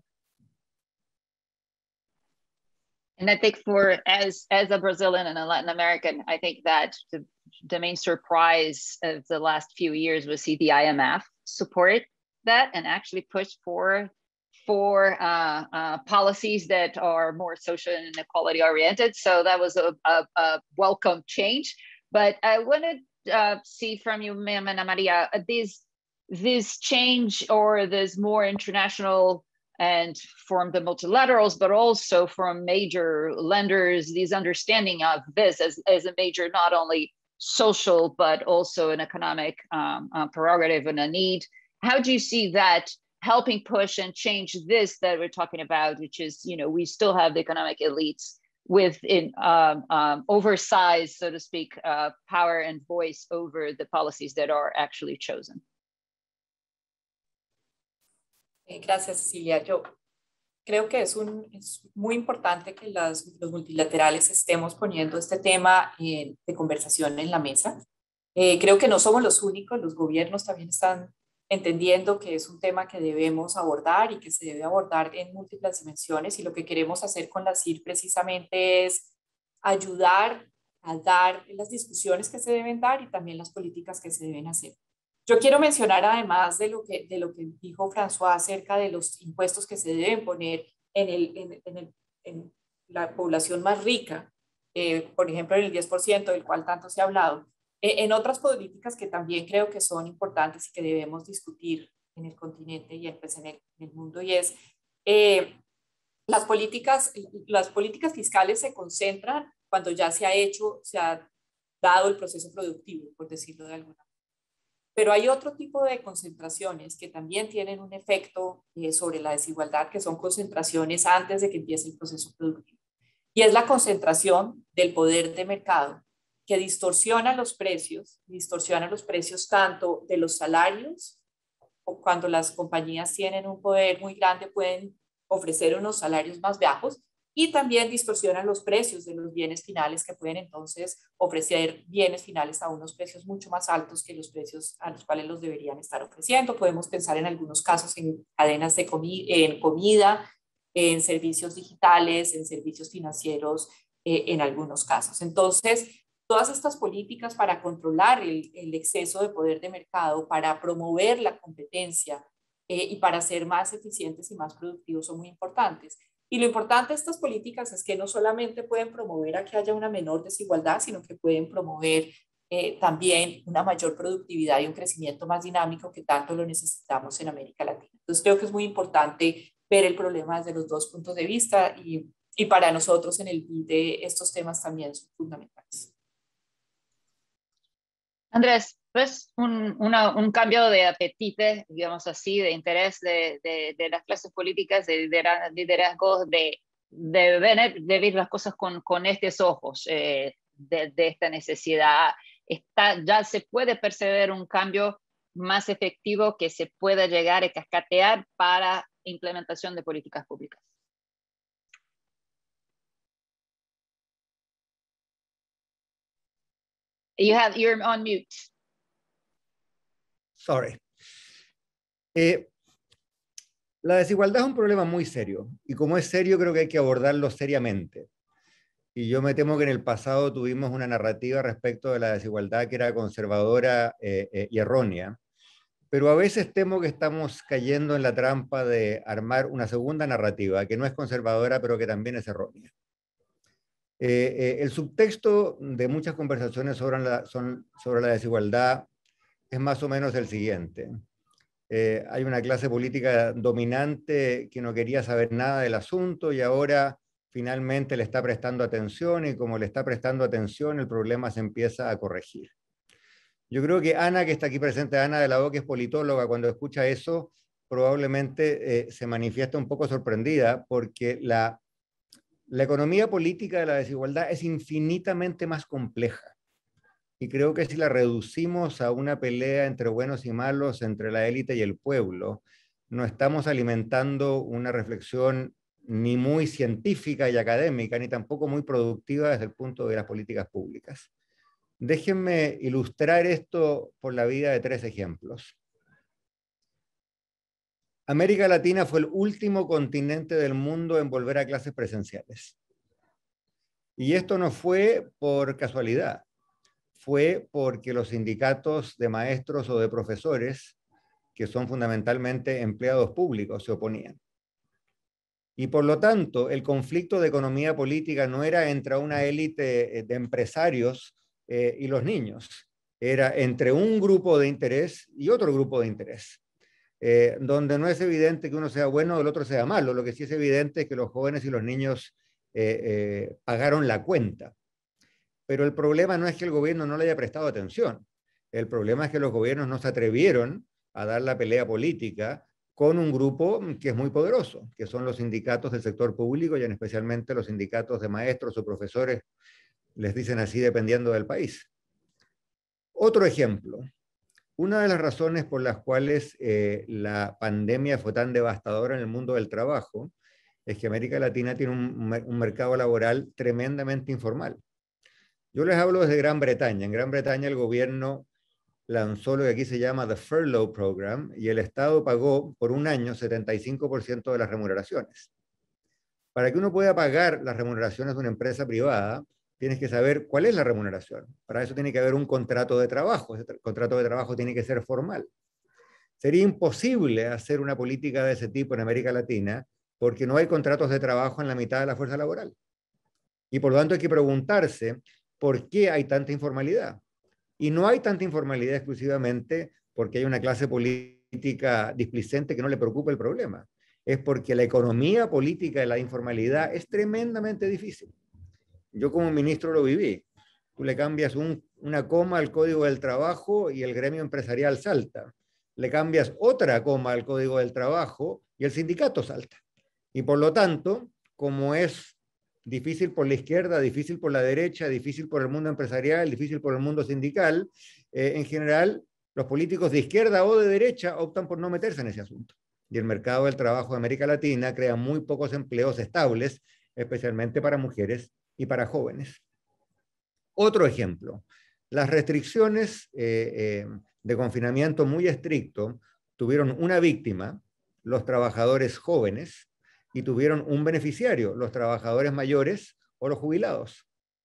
And I think for, as, as a Brazilian and a Latin American, I think that the, the main surprise of the last few years was see the I M F support that and actually push for, for uh, uh, policies that are more social and inequality oriented. So that was a, a, a welcome change. But I wanted to uh, see from you, Ma'am Ana Maria, this, this change or this more international and from the multilaterals, but also from major lenders, these understanding of this as, as a major, not only social, but also an economic um, uh, prerogative and a need. How do you see that helping push and change this that we're talking about, which is, you know, we still have the economic elites with in, um, um, oversized, so to speak, uh, power and voice over the policies that are actually chosen? Gracias, Cecilia. Yo creo que es, un, es muy importante que las, los multilaterales estemos poniendo este tema eh, de conversación en la mesa. Eh, creo que no somos los únicos, los gobiernos también están entendiendo que es un tema que debemos abordar y que se debe abordar en múltiples dimensiones, y lo que queremos hacer con la C I R precisamente es ayudar a dar las discusiones que se deben dar y también las políticas que se deben hacer. Yo quiero mencionar, además de lo que, de lo que dijo François acerca de los impuestos que se deben poner en, el, en, en, el, en la población más rica, eh, por ejemplo, en el diez por ciento del cual tanto se ha hablado, eh, en otras políticas que también creo que son importantes y que debemos discutir en el continente y pues, en, el, en el mundo, y es eh, las, políticas, las políticas fiscales se concentran cuando ya se ha hecho, se ha dado el proceso productivo, por decirlo de alguna manera. Pero hay otro tipo de concentraciones que también tienen un efecto eh, sobre la desigualdad, que son concentraciones antes de que empiece el proceso productivo. Y es la concentración del poder de mercado, que distorsiona los precios, distorsiona los precios tanto de los salarios, o cuando las compañías tienen un poder muy grande pueden ofrecer unos salarios más bajos, y también distorsionan los precios de los bienes finales, que pueden entonces ofrecer bienes finales a unos precios mucho más altos que los precios a los cuales los deberían estar ofreciendo. Podemos pensar en algunos casos en cadenas de comi en comida, en servicios digitales, en servicios financieros, eh, en algunos casos. Entonces, todas estas políticas para controlar el, el exceso de poder de mercado, para promover la competencia eh, y para ser más eficientes y más productivos son muy importantes. Y lo importante de estas políticas es que no solamente pueden promover a que haya una menor desigualdad, sino que pueden promover eh, también una mayor productividad y un crecimiento más dinámico que tanto lo necesitamos en América Latina. Entonces creo que es muy importante ver el problema desde los dos puntos de vista, y, y para nosotros en el B I D estos temas también son fundamentales. Andrés, pues un, una, un cambio de apetite, digamos así, de interés de, de, de las clases políticas, de liderazgo, de, de, ver, de ver las cosas con, con estos ojos, eh, de, de esta necesidad. Está, ya se puede percibir un cambio más efectivo que se pueda llegar a cascatear para implementación de políticas públicas. You have, you're on mute. Sorry. Eh, la desigualdad es un problema muy serio, y como es serio creo que hay que abordarlo seriamente. Y yo me temo que en el pasado tuvimos una narrativa respecto de la desigualdad que era conservadora eh, eh, y errónea, pero a veces temo que estamos cayendo en la trampa de armar una segunda narrativa que no es conservadora, pero que también es errónea. Eh, eh, el subtexto de muchas conversaciones sobre la, son, sobre la desigualdad es más o menos el siguiente. Eh, hay una clase política dominante que no quería saber nada del asunto y ahora finalmente le está prestando atención y como le está prestando atención, el problema se empieza a corregir. Yo creo que Ana, que está aquí presente, Ana de la O, que es politóloga, cuando escucha eso, probablemente eh, se manifiesta un poco sorprendida porque la, la economía política de la desigualdad es infinitamente más compleja. Y creo que si la reducimos a una pelea entre buenos y malos, entre la élite y el pueblo, no estamos alimentando una reflexión ni muy científica y académica, ni tampoco muy productiva desde el punto de las políticas públicas. Déjenme ilustrar esto por la vida de tres ejemplos. América Latina fue el último continente del mundo en volver a clases presenciales. Y esto no fue por casualidad, fue porque los sindicatos de maestros o de profesores, que son fundamentalmente empleados públicos, se oponían. Y por lo tanto, el conflicto de economía política no era entre una élite de empresarios eh, y los niños, era entre un grupo de interés y otro grupo de interés, eh, donde no es evidente que uno sea bueno o el otro sea malo. Lo que sí es evidente es que los jóvenes y los niños eh, eh, pagaron la cuenta. Pero el problema no es que el gobierno no le haya prestado atención. El problema es que los gobiernos no se atrevieron a dar la pelea política con un grupo que es muy poderoso, que son los sindicatos del sector público y en especialmente los sindicatos de maestros o profesores, les dicen así dependiendo del país. Otro ejemplo, una de las razones por las cuales eh, la pandemia fue tan devastadora en el mundo del trabajo es que América Latina tiene un, un mercado laboral tremendamente informal. Yo les hablo desde Gran Bretaña. En Gran Bretaña el gobierno lanzó lo que aquí se llama The Furlough Program y el Estado pagó por un año setenta y cinco por ciento de las remuneraciones. Para que uno pueda pagar las remuneraciones de una empresa privada, tienes que saber cuál es la remuneración. Para eso tiene que haber un contrato de trabajo. Ese contrato de trabajo tiene que ser formal. Sería imposible hacer una política de ese tipo en América Latina porque no hay contratos de trabajo en la mitad de la fuerza laboral. Y por lo tanto hay que preguntarse por qué hay tanta informalidad. Y no hay tanta informalidad exclusivamente porque hay una clase política displicente que no le preocupa el problema. Es porque la economía política de la informalidad es tremendamente difícil. Yo como ministro lo viví. Tú le cambias un, una coma al Código del Trabajo y el gremio empresarial salta. Le cambias otra coma al Código del Trabajo y el sindicato salta. Y por lo tanto, como es difícil por la izquierda, difícil por la derecha, difícil por el mundo empresarial, difícil por el mundo sindical, eh, en general, los políticos de izquierda o de derecha optan por no meterse en ese asunto. Y el mercado del trabajo de América Latina crea muy pocos empleos estables, especialmente para mujeres y para jóvenes. Otro ejemplo, las restricciones eh, eh, de confinamiento muy estricto tuvieron una víctima, los trabajadores jóvenes, y tuvieron un beneficiario, los trabajadores mayores o los jubilados.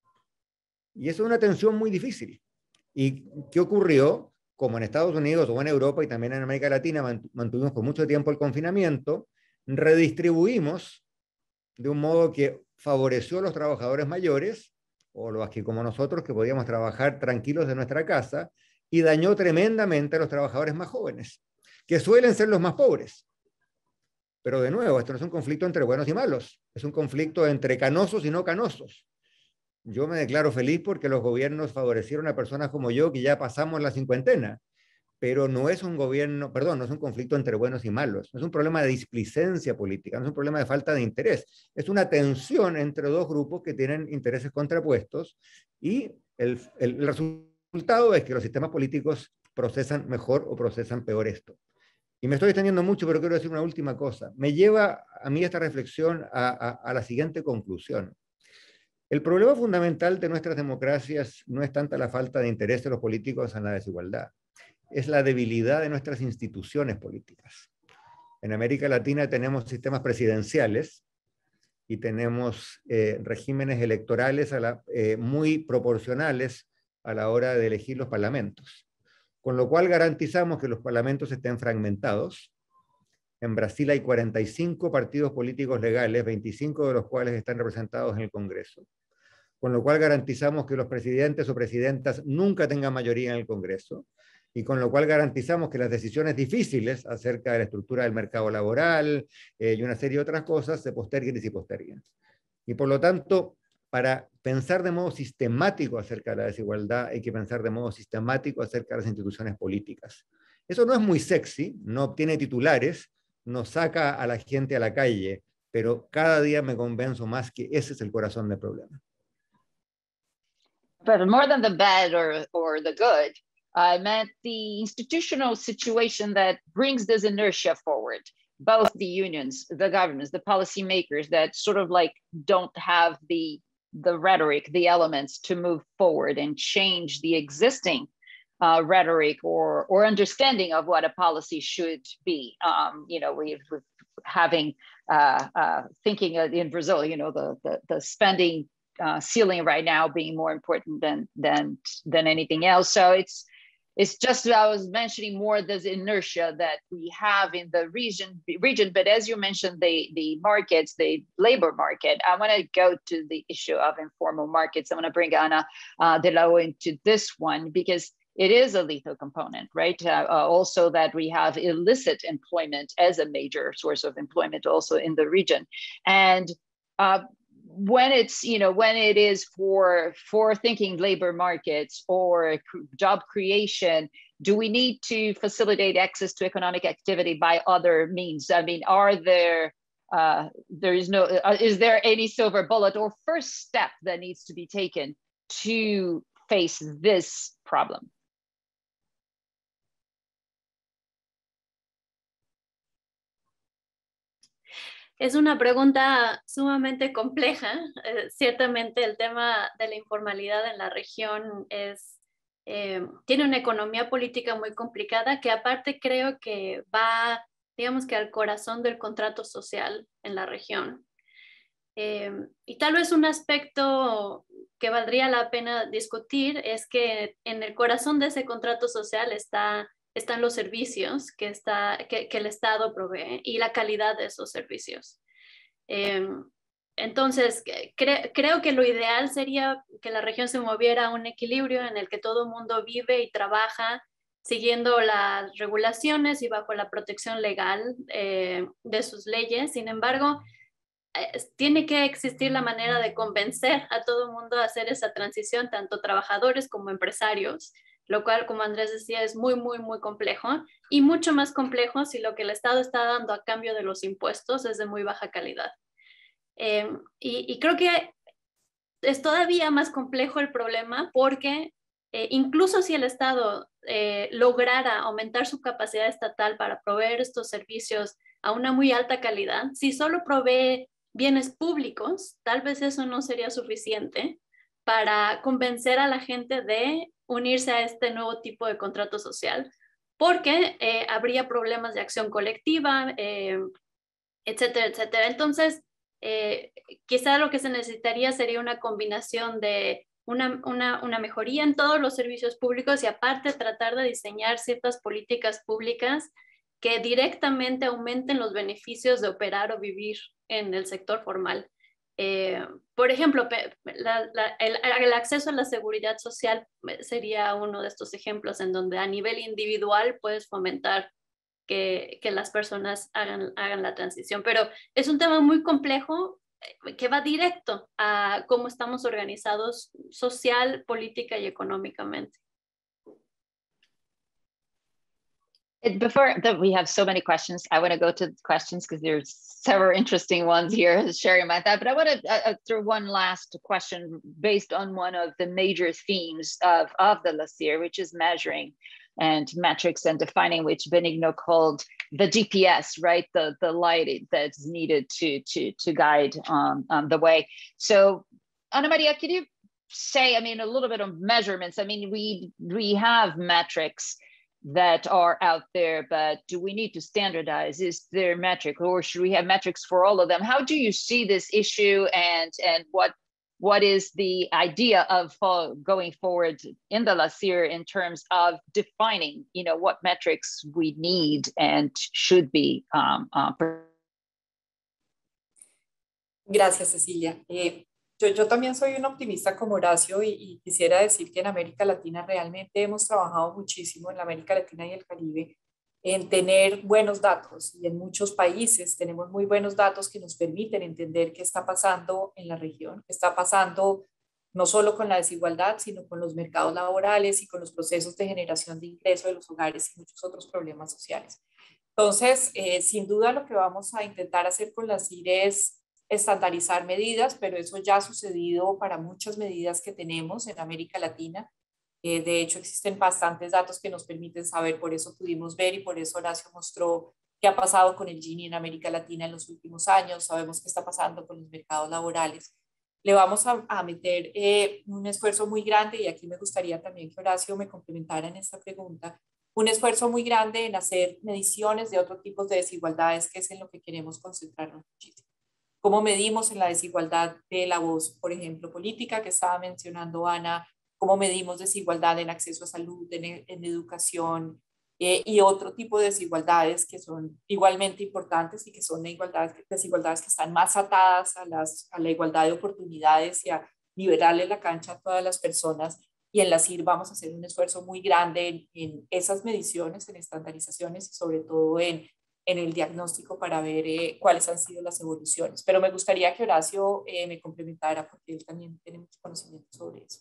Y eso es una tensión muy difícil. ¿Y qué ocurrió? Como en Estados Unidos o en Europa y también en América Latina mantuvimos por mucho tiempo el confinamiento, redistribuimos de un modo que favoreció a los trabajadores mayores, o los que como nosotros, que podíamos trabajar tranquilos de nuestra casa, y dañó tremendamente a los trabajadores más jóvenes, que suelen ser los más pobres. Pero de nuevo, esto no es un conflicto entre buenos y malos, es un conflicto entre canosos y no canosos. Yo me declaro feliz porque los gobiernos favorecieron a personas como yo que ya pasamos la cincuentena, pero no es un gobierno, perdón, no es un conflicto entre buenos y malos, no es un problema de displicencia política, no es un problema de falta de interés, es una tensión entre dos grupos que tienen intereses contrapuestos y el, el, el resultado es que los sistemas políticos procesan mejor o procesan peor esto. Y me estoy extendiendo mucho, pero quiero decir una última cosa. Me lleva a mí esta reflexión a, a, a la siguiente conclusión. El problema fundamental de nuestras democracias no es tanta la falta de interés de los políticos en la desigualdad, es la debilidad de nuestras instituciones políticas. En América Latina tenemos sistemas presidenciales y tenemos eh, regímenes electorales a la, eh, muy proporcionales a la hora de elegir los parlamentos. Con lo cual garantizamos que los parlamentos estén fragmentados. En Brasil hay cuarenta y cinco partidos políticos legales, veinticinco de los cuales están representados en el Congreso. Con lo cual garantizamos que los presidentes o presidentas nunca tengan mayoría en el Congreso. Y con lo cual garantizamos que las decisiones difíciles acerca de la estructura del mercado laboral eh, y una serie de otras cosas se posterguen y se posterguen. Y por lo tanto, para pensar de modo sistemático acerca de la desigualdad, hay que pensar de modo sistemático acerca de las instituciones políticas. Eso no es muy sexy, no obtiene titulares, no saca a la gente a la calle, pero cada día me convenzo más que ese es el corazón del problema. But more than the bad or, or the good, I meant the institutional situation that brings this inertia forward. Both the unions, the governments, the policymakers that sort of like don't have the, the rhetoric, the elements to move forward and change the existing uh, rhetoric or, or understanding of what a policy should be. Um, you know, we've, we're having, uh, uh, thinking in Brazil, you know, the, the, the spending uh, ceiling right now being more important than, than, than anything else. So it's, It's just, I was mentioning more this inertia that we have in the region, region. But as you mentioned, the, the markets, the labor market, I want to go to the issue of informal markets. I want to bring Ana uh, De La O into this one because it is a lethal component, right? Uh, uh, also that we have illicit employment as a major source of employment also in the region. And uh, when it's, you know, when it is for for thinking labor markets or job creation, do we need to facilitate access to economic activity by other means? I mean, are there, uh, there is no, uh, is there any silver bullet or first step that needs to be taken to face this problem? Es una pregunta sumamente compleja. Eh, ciertamente el tema de la informalidad en la región es, eh, tiene una economía política muy complicada que aparte creo que va, digamos que al corazón del contrato social en la región. Eh, y tal vez un aspecto que valdría la pena discutir es que en el corazón de ese contrato social está están los servicios que, está, que, que el Estado provee y la calidad de esos servicios. Eh, entonces, cre creo que lo ideal sería que la región se moviera a un equilibrio en el que todo el mundo vive y trabaja siguiendo las regulaciones y bajo la protección legal eh, de sus leyes. Sin embargo, eh, tiene que existir la manera de convencer a todo el mundo a hacer esa transición, tanto trabajadores como empresarios, lo cual, como Andrés decía, es muy, muy, muy complejo y mucho más complejo si lo que el Estado está dando a cambio de los impuestos es de muy baja calidad. Eh, y, y creo que es todavía más complejo el problema porque eh, incluso si el Estado eh, lograra aumentar su capacidad estatal para proveer estos servicios a una muy alta calidad, si solo provee bienes públicos, tal vez eso no sería suficiente para convencer a la gente de unirse a este nuevo tipo de contrato social, porque eh, habría problemas de acción colectiva, eh, etcétera, etcétera. Entonces, eh, quizá lo que se necesitaría sería una combinación de una, una, una mejoría en todos los servicios públicos y aparte tratar de diseñar ciertas políticas públicas que directamente aumenten los beneficios de operar o vivir en el sector formal. Eh, por ejemplo, la, la, el, el acceso a la seguridad social sería uno de estos ejemplos en donde a nivel individual puedes fomentar que, que las personas hagan, hagan la transición. Pero es un tema muy complejo que va directo a cómo estamos organizados social, política y económicamente. Before that, we have so many questions. I want to go to questions because there's several interesting ones here, sharing about that. But I want to uh, throw one last question based on one of the major themes of, of the LACIR, which is measuring and metrics and defining, which Benigno called the G P S, right? The, the light that's needed to, to, to guide um, um, the way. So, Ana Maria, could you say, I mean, a little bit of measurements? I mean, we, we have metrics that are out there, but do we need to standardize? Is there metric, or should we have metrics for all of them? How do you see this issue, and and what what is the idea of uh, going forward in the LACIR in terms of defining, you know, what metrics we need and should be? Um, uh, Gracias, Cecilia. Eh, Yo, yo también soy un optimista como Horacio y, y quisiera decir que en América Latina realmente hemos trabajado muchísimo, en la América Latina y el Caribe, en tener buenos datos, y en muchos países tenemos muy buenos datos que nos permiten entender qué está pasando en la región, qué está pasando no solo con la desigualdad, sino con los mercados laborales y con los procesos de generación de ingreso de los hogares y muchos otros problemas sociales. Entonces, eh, sin duda lo que vamos a intentar hacer con las I R es estandarizar medidas, pero eso ya ha sucedido para muchas medidas que tenemos en América Latina. Eh, de hecho, existen bastantes datos que nos permiten saber, por eso pudimos ver y por eso Horacio mostró qué ha pasado con el Gini en América Latina en los últimos años, sabemos qué está pasando con los mercados laborales. Le vamos a, a meter eh, un esfuerzo muy grande, y aquí me gustaría también que Horacio me complementara en esta pregunta, un esfuerzo muy grande en hacer mediciones de otros tipos de desigualdades, que es en lo que queremos concentrarnos muchísimo. ¿Cómo medimos en la desigualdad de la voz, por ejemplo, política, que estaba mencionando Ana? ¿Cómo medimos desigualdad en acceso a salud, en, en educación eh, y otro tipo de desigualdades que son igualmente importantes y que son desigualdades, desigualdades que están más atadas a, las, a la igualdad de oportunidades y a liberarle la cancha a todas las personas? Y en la C I R vamos a hacer un esfuerzo muy grande en, en esas mediciones, en estandarizaciones y sobre todo en, en el diagnóstico para ver eh, cuáles han sido las evoluciones. Pero me gustaría que Horacio eh, me complementara, porque él también tiene mucho conocimiento sobre eso.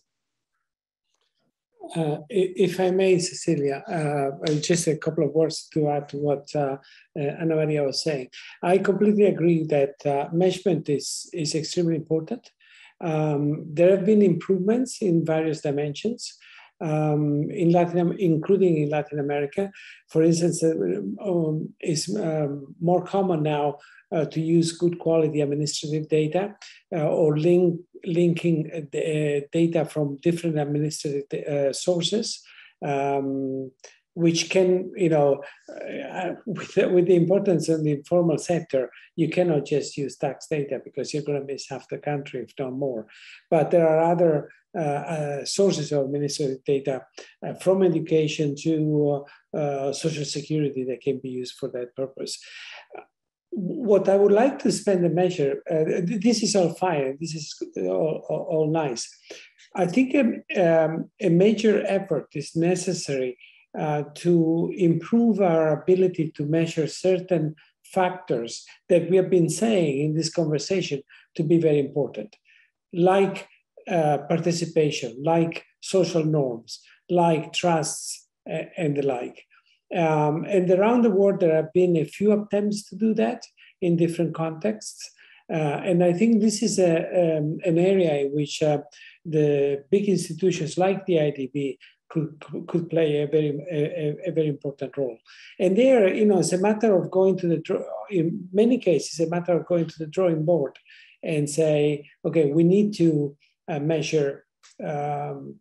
Uh, if I may, Cecilia, uh, just a couple of words to add to what uh, uh, Ana Maria was saying. I completely agree that uh, measurement is, is extremely important. Um, there have been improvements in various dimensions, um, in Latin, including in Latin America. For instance, uh, um, it's um, more common now uh, to use good quality administrative data uh, or link, linking uh, the, uh, data from different administrative uh, sources, um, which can, you know, uh, with, the, with the importance of the informal sector, you cannot just use tax data because you're going to miss half the country, if not more. But there are other uh, uh, sources of administrative data, uh, from education to uh, uh, social security, that can be used for that purpose. What I would like to spend a measure, uh, this is all fine, this is all, all, all nice. I think a, um, a major effort is necessary uh, to improve our ability to measure certain factors that we have been saying in this conversation to be very important, like uh, participation, like social norms, like trusts, uh, and the like. Um, and around the world, there have been a few attempts to do that in different contexts. Uh, and I think this is a, um, an area in which uh, the big institutions like the I D B could, could play a very, a, a very important role. And there, you know, it's a matter of going to the, in many cases, a matter of going to the drawing board and say, okay, we need to uh, measure um,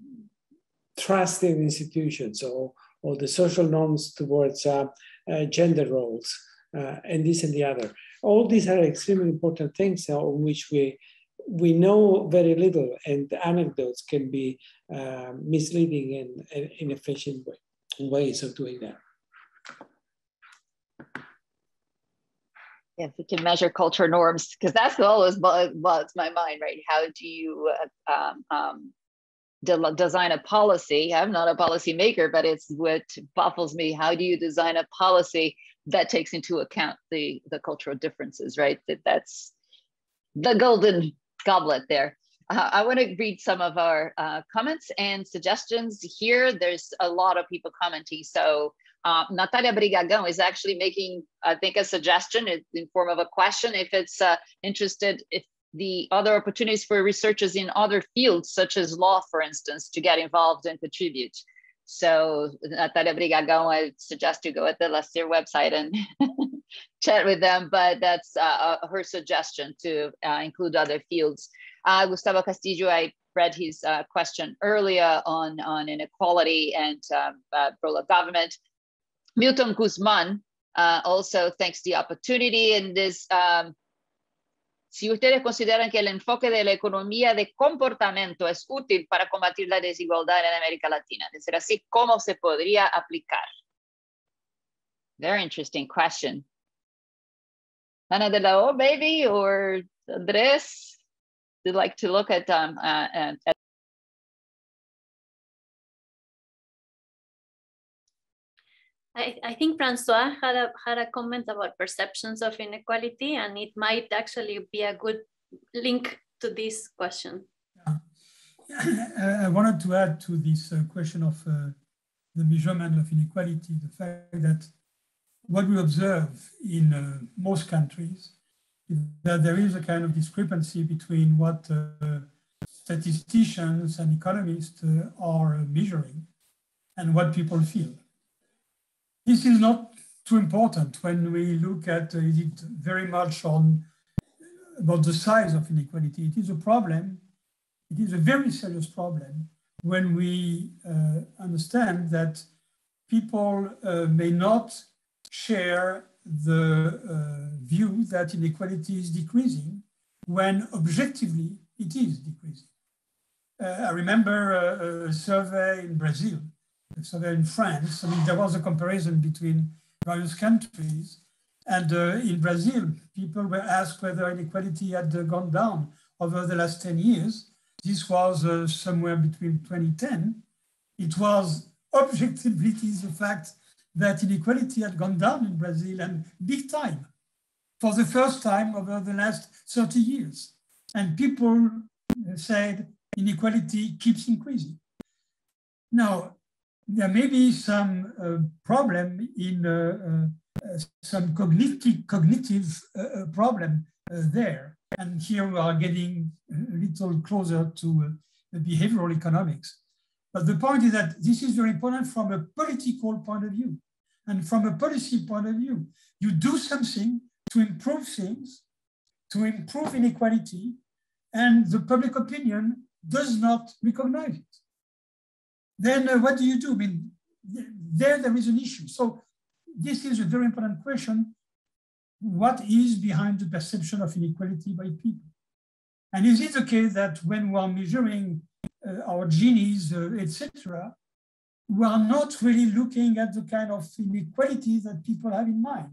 trust in institutions, or or the social norms towards uh, uh, gender roles, uh, and this and the other. All these are extremely important things on which we we know very little, and anecdotes can be uh, misleading and, and inefficient way, ways of doing that. Yeah, if we can measure culture norms, because that's always blows my mind, right? How do you uh, um, um, de design a policy? I'm not a policy maker, but it's what baffles me. How do you design a policy that takes into account the, the cultural differences, right? That, that's the golden goblet there. Uh, I want to read some of our uh, comments and suggestions here. There's a lot of people commenting. So uh, Natalia Brigagão is actually making, I think, a suggestion in form of a question. If it's uh, interested, if the other opportunities for researchers in other fields, such as law, for instance, to get involved and contribute. So Natalia Brigagão, I suggest you go at the LACIR website and chat with them, but that's uh, her suggestion to uh, include other fields. Uh, Gustavo Castillo, I read his uh, question earlier on, on inequality and um, uh, role of government. Milton Guzman uh, also thanks the opportunity in this. Um, Si ustedes consideran que el enfoque de la economía de comportamiento es útil para combatir la desigualdad en América Latina, de ser así, ¿cómo se podría aplicar? Very interesting question. Ana de la O, maybe, or Andrés, you'd like to look at, um, uh, at I, I think Francois had a, had a comment about perceptions of inequality, and it might actually be a good link to this question. Yeah. I wanted to add to this uh, question of uh, the measurement of inequality, the fact that what we observe in uh, most countries is that there is a kind of discrepancy between what uh, statisticians and economists uh, are measuring and what people feel. This is not too important when we look at uh, it very much on about the size of inequality. It is a problem. It is a very serious problem when we uh, understand that people uh, may not share the uh, view that inequality is decreasing when objectively it is decreasing. Uh, I remember a, a survey in Brazil, a survey in France. I mean, there was a comparison between various countries. And uh, in Brazil, people were asked whether inequality had uh, gone down over the last ten years. This was uh, somewhere between twenty ten. It was objectively it is the fact that inequality had gone down in Brazil, and big time, for the first time over the last thirty years. And people said inequality keeps increasing. Now, there may be some uh, problem in uh, uh, some cognitive, cognitive uh, problem uh, there. And here we are getting a little closer to uh, behavioral economics. But the point is that this is very important from a political point of view. And from a policy point of view, you do something to improve things, to improve inequality, and the public opinion does not recognize it. Then uh, what do you do? I mean, there, there is an issue. So this is a very important question. What is behind the perception of inequality by people? And is it the case that when we are measuring uh, our Gini's, uh, et cetera, we are not really looking at the kind of inequality that people have in mind?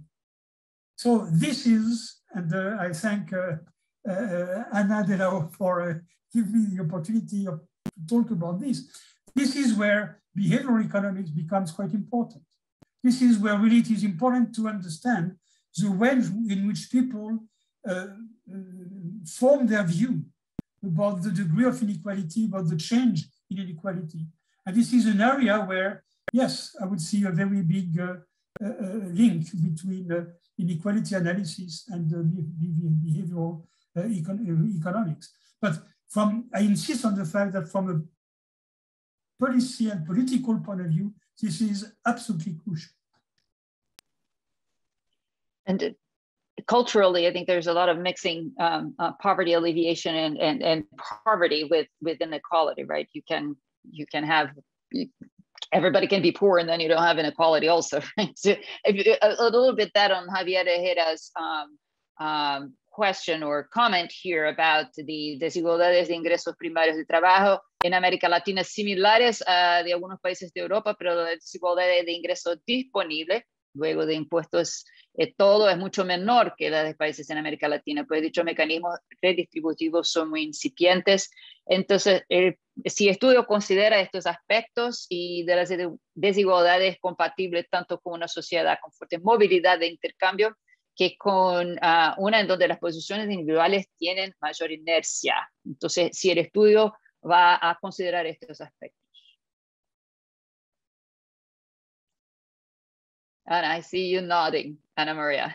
So this is, and uh, I thank uh, uh, Anna Delao for uh, giving me the opportunity of, to talk about this. This is where behavioral economics becomes quite important. This is where really it is important to understand the way in which people uh, uh, form their view about the degree of inequality, about the change in inequality. And this is an area where, yes, I would see a very big uh, uh, link between uh, inequality analysis and uh, behavioral uh, econ economics. But from, I insist on the fact that from a policy and political point of view, this is absolutely crucial. And uh, culturally, I think there's a lot of mixing um, uh, poverty alleviation and, and, and poverty with, with inequality, right? You can, you can have, you, everybody can be poor and then you don't have inequality also, right? So if, a, a little bit that on Javier Tejera's um, um, question or comment here about the desigualdades de ingresos primarios de trabajo en América Latina similares a de algunos países de Europa, pero la desigualdad de ingresos disponibles luego de impuestos, eh, todo es mucho menor que la de países en América Latina, pues dichos mecanismos redistributivos son muy incipientes. Entonces, eh, si el estudio considera estos aspectos y de las desigualdades compatibles tanto con una sociedad con fuerte movilidad de intercambio, que con uh, una en donde las posiciones individuales tienen mayor inercia. Entonces, si el estudio va a considerar estos aspectos. And I see you nodding, Ana María.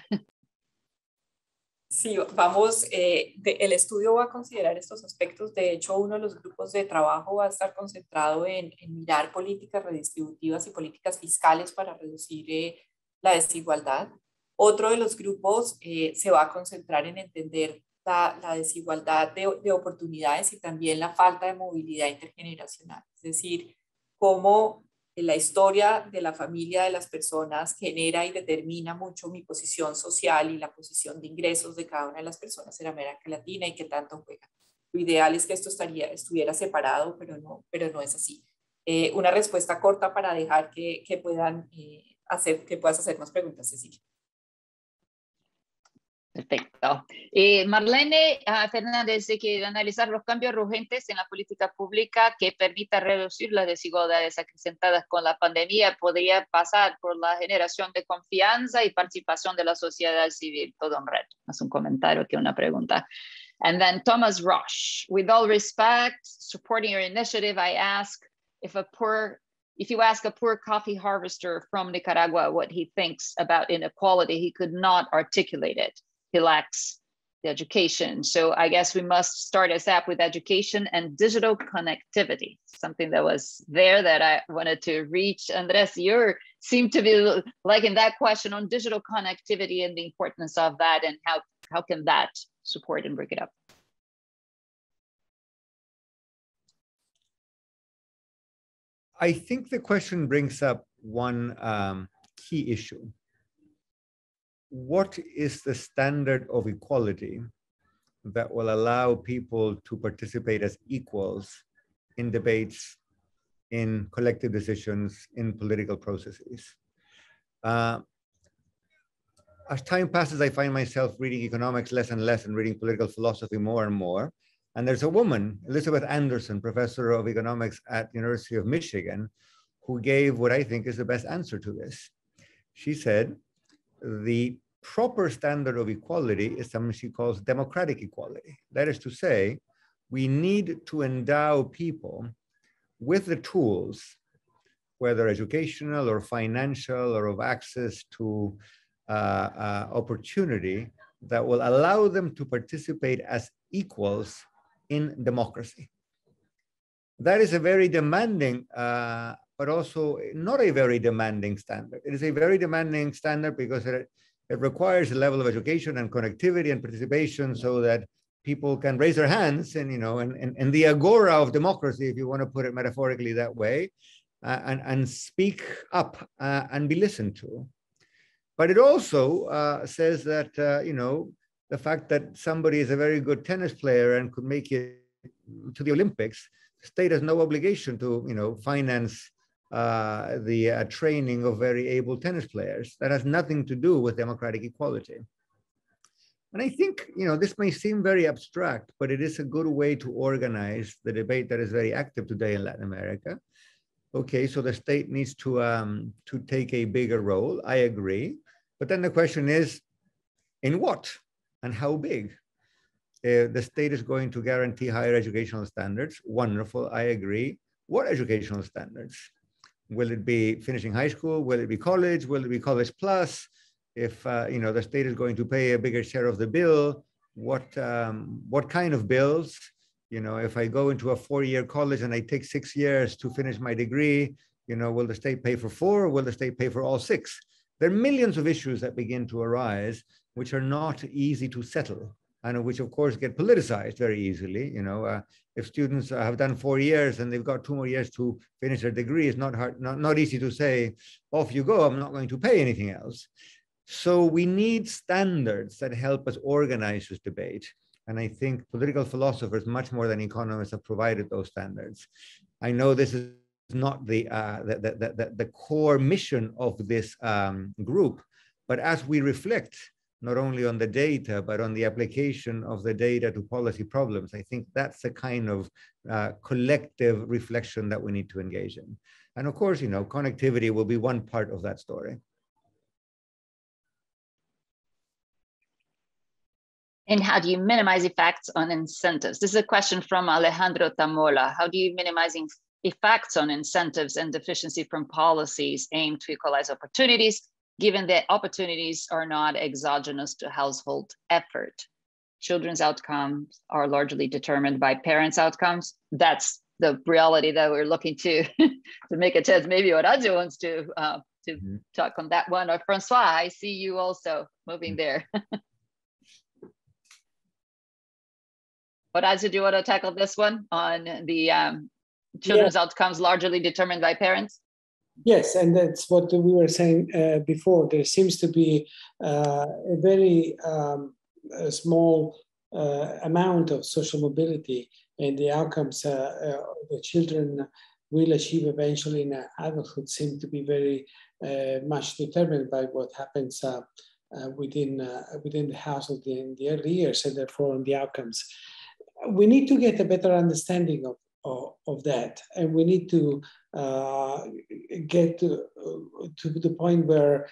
Sí, vamos, eh, de, el estudio va a considerar estos aspectos. De hecho, uno de los grupos de trabajo va a estar concentrado en, en mirar políticas redistributivas y políticas fiscales para reducir eh, la desigualdad. Otro de los grupos eh, se va a concentrar en entender la, la desigualdad de, de oportunidades y también la falta de movilidad intergeneracional. Es decir, cómo la historia de la familia de las personas genera y determina mucho mi posición social y la posición de ingresos de cada una de las personas en América Latina y qué tanto juega. Lo ideal es que esto estaría, estuviera separado, pero no, pero no es así. Eh, una respuesta corta para dejar que, que puedan eh, hacer, que puedas hacer más preguntas, Cecilia. Perfecto. Eh, Marlene uh, Fernández dice que analizar los cambios urgentes en la política pública que permita reducir las desigualdades acrecentadas con la pandemia podría pasar por la generación de confianza y participación de la sociedad civil. Todo un reto. Más un comentario que una pregunta. And then Thomas Rush, with all respect, supporting your initiative, I ask if a poor If you ask a poor coffee harvester from Nicaragua what he thinks about inequality, he could not articulate it. He lacks the education. So I guess we must start ASAP with education and digital connectivity, something that was there that I wanted to reach. Andres, you seem to be liking that question on digital connectivity and the importance of that, and how, how can that support and break it up? I think the question brings up one um, key issue. What is the standard of equality that will allow people to participate as equals in debates, in collective decisions, in political processes? Uh, as time passes, I find myself reading economics less and less and reading political philosophy more and more. And there's a woman, Elizabeth Anderson, professor of economics at the University of Michigan, who gave what I think is the best answer to this. She said, the proper standard of equality is something she calls democratic equality. That is to say, we need to endow people with the tools, whether educational or financial or of access to uh, uh, opportunity, that will allow them to participate as equals in democracy. That is a very demanding, uh, but also not a very demanding standard. It is a very demanding standard because it, it requires a level of education and connectivity and participation so that people can raise their hands and, you know, and, and, and the agora of democracy, if you want to put it metaphorically that way, uh, and, and speak up uh, and be listened to. But it also uh, says that, uh, you know, the fact that somebody is a very good tennis player and could make it to the Olympics, the state has no obligation to, you know, finance uh, the uh, training of very able tennis players. That has nothing to do with democratic equality. And I think, you know, this may seem very abstract, but it is a good way to organize the debate that is very active today in Latin America. Okay, so the state needs to, um, to take a bigger role. I agree. But then the question is, in what? And how big? Uh, the state is going to guarantee higher educational standards. Wonderful, I agree. What educational standards? Will it be finishing high school? Will it be college? Will it be college plus? If uh, you know, the state is going to pay a bigger share of the bill, what um, what kind of bills? You know, if I go into a four-year college and I take six years to finish my degree, you know, will the state pay for four? Or will the state pay for all six? There are millions of issues that begin to arise, which are not easy to settle, and which of course get politicized very easily. You know, uh, if students have done four years and they've got two more years to finish their degree, it's not hard, not, not easy to say, off you go, I'm not going to pay anything else. So we need standards that help us organize this debate. And I think political philosophers, much more than economists, have provided those standards. I know this is not the, uh, the, the, the, the core mission of this um, group, but as we reflect not only on the data, but on the application of the data to policy problems, I think that's the kind of uh, collective reflection that we need to engage in. And of course, you know, connectivity will be one part of that story. And how do you minimize effects on incentives? This is a question from Alejandro Tamola. How do you minimize effects on incentives and deficiency from policies aimed to equalize opportunities, given that opportunities are not exogenous to household effort? Children's outcomes are largely determined by parents' outcomes. That's the reality that we're looking to, to make a test. Maybe Horacio wants to, uh, to mm-hmm. talk on that one. Or Francois, I see you also moving there. Horacio, do you want to tackle this one on the um, children's yeah. outcomes largely determined by parents? Yes, and that's what we were saying uh, before. There seems to be uh, a very um, a small uh, amount of social mobility, and the outcomes uh, uh, the children will achieve eventually in adulthood seem to be very uh, much determined by what happens uh, uh, within, uh, within the household in the early years, and therefore on the outcomes. We need to get a better understanding of, of, of that, and we need to uh, get to, uh, to the point where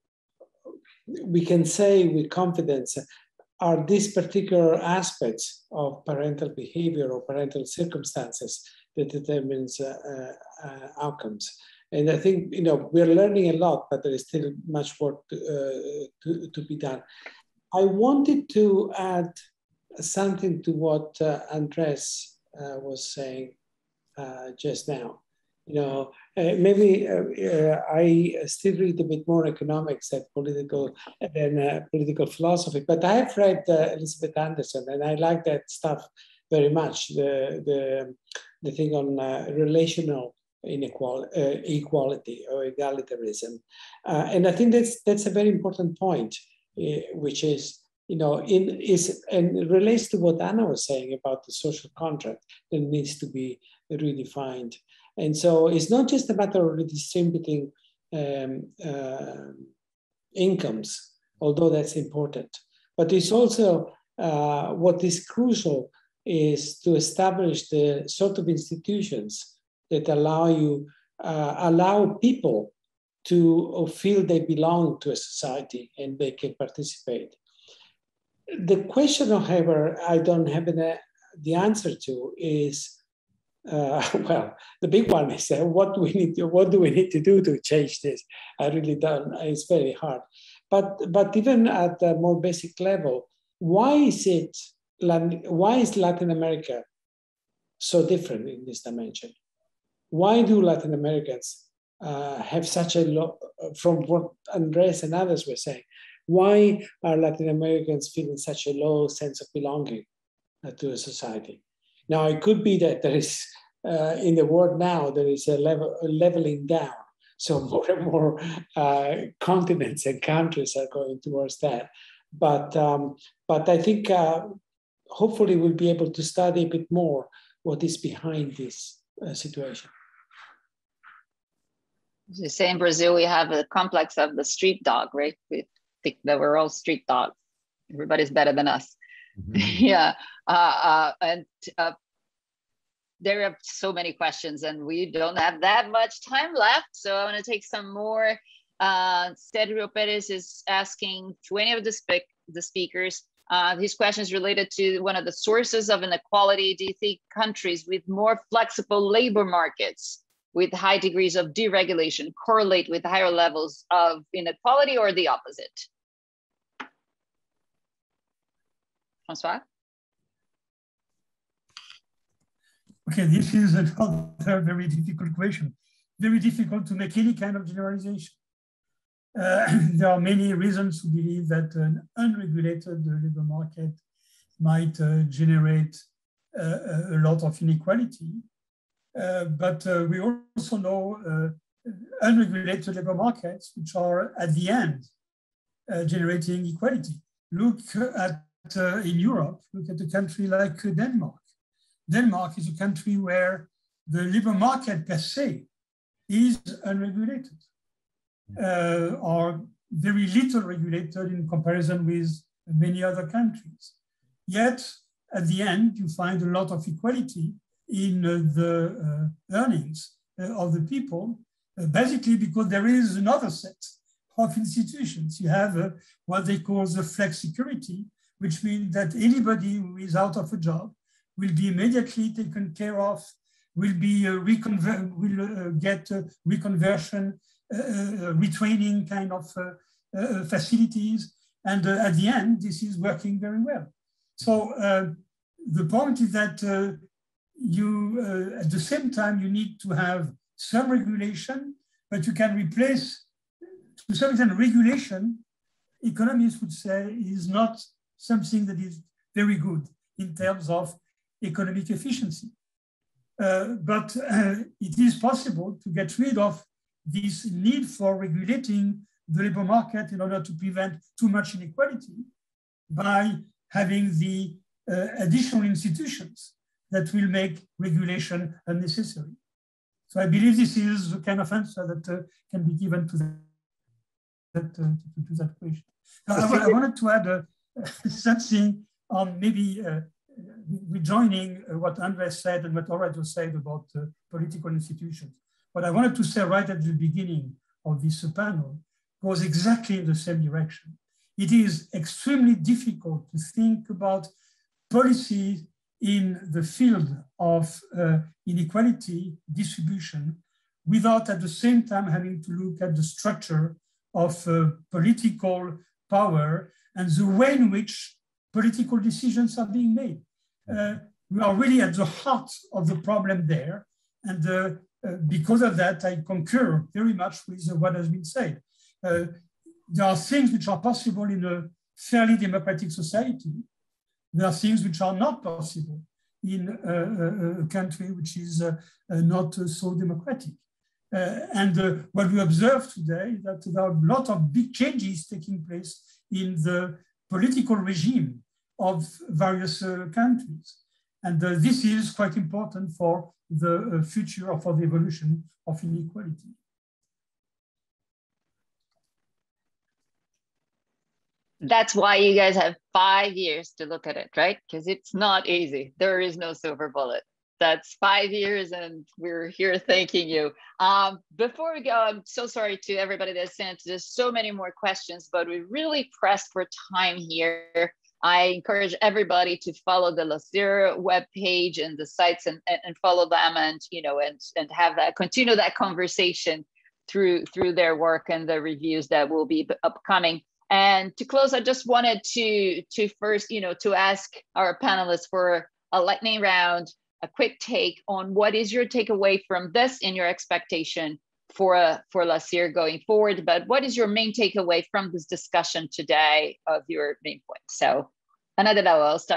we can say with confidence, are these particular aspects of parental behavior or parental circumstances that determines uh, uh, uh, outcomes. And I think, you know, we're learning a lot, but there is still much work to, uh, to, to be done. I wanted to add something to what uh, Andres uh, was saying uh, just now. You know, uh, maybe uh, uh, I still read a bit more economics than political than uh, political philosophy, but I have read uh, Elizabeth Anderson, and I like that stuff very much. The the the thing on uh, relational inequality, uh, equality or egalitarianism, uh, and I think that's that's a very important point, uh, which is, you know, in is and it relates to what Anna was saying about the social contract that needs to be redefined. And so it's not just a matter of redistributing um, uh, incomes, although that's important, but it's also uh, what is crucial is to establish the sort of institutions that allow you, uh, allow people to feel they belong to a society and they can participate. The question, however, I don't have an, the answer to is, Uh, well, the big one is uh, what do we need to, what do we need to do to change this? I really don't. It's very hard. But but even at a more basic level, why is it? Why is Latin America so different in this dimension? Why do Latin Americans uh, have such a low? From what Andres and others were saying, why are Latin Americans feeling such a low sense of belonging uh, to a society? Now, it could be that there is, uh, in the world now, there is a, level, a leveling down. So more and more uh, continents and countries are going towards that. But, um, but I think uh, hopefully we'll be able to study a bit more what is behind this uh, situation. You say in Brazil, we have a complex of the street dog, right? We think that we're all street dogs. Everybody's better than us. Mm-hmm. Yeah, uh, uh, and uh, there are so many questions and we don't have that much time left. So I want to take some more. Uh, Cedro Perez is asking to any of the, spe the speakers, uh, his question is related to one of the sources of inequality. Do you think countries with more flexible labor markets with high degrees of deregulation correlate with higher levels of inequality or the opposite? Francois? Okay, this is another very difficult question. Very difficult to make any kind of generalization. Uh, there are many reasons to believe that an unregulated labor market might uh, generate uh, a lot of inequality. Uh, but uh, we also know uh, unregulated labor markets, which are at the end uh, generating equality. Look at Uh, in Europe, look at a country like uh, Denmark. Denmark is a country where the labor market per se is unregulated, uh, or very little regulated in comparison with many other countries. Yet, at the end, you find a lot of equality in uh, the uh, earnings uh, of the people, uh, basically because there is another set of institutions. You have uh, what they call the flex security, which means that anybody who is out of a job will be immediately taken care of, will be uh, reconver will uh, get uh, reconversion, uh, uh, retraining kind of uh, uh, facilities, and uh, at the end, this is working very well. So uh, the point is that uh, you, uh, at the same time, you need to have some regulation, but you can replace, to some extent, regulation. Economists would say is not something that is very good in terms of economic efficiency. Uh, but uh, it is possible to get rid of this need for regulating the labor market in order to prevent too much inequality by having the uh, additional institutions that will make regulation unnecessary. So I believe this is the kind of answer that uh, can be given to that. that, uh, to, to that question. I, I wanted to add uh, something on maybe uh, rejoining what Andres said and what Horacio said about uh, political institutions. What I wanted to say right at the beginning of this panel goes exactly in the same direction. It is extremely difficult to think about policy in the field of uh, inequality distribution without at the same time having to look at the structure of uh, political power and the way in which political decisions are being made. Uh, we are really at the heart of the problem there. And uh, uh, because of that, I concur very much with uh, what has been said. Uh, there are things which are possible in a fairly democratic society. There are things which are not possible in a, a, a country which is uh, uh, not uh, so democratic. Uh, and uh, what we observe today is that there are a lot of big changes taking place in the political regime of various uh, countries. And uh, this is quite important for the uh, future or for the evolution of inequality. That's why you guys have five years to look at it, right? Because it's not easy. There is no silver bullet. That's five years and we're here thanking you. Um, before we go, I'm so sorry to everybody that sent. There's so many more questions, but we really pressed for time here. I encourage everybody to follow the LACIR webpage and the sites and, and, and follow them and, you know, and, and have that, continue that conversation through, through their work and the reviews that will be upcoming. And to close, I just wanted to, to first, you know, to ask our panelists for a lightning round, a quick take on what is your takeaway from this and your expectation for, uh, for LACIR going forward, but what is your main takeaway from this discussion today of your main points? So, Ana de la O, I'll start.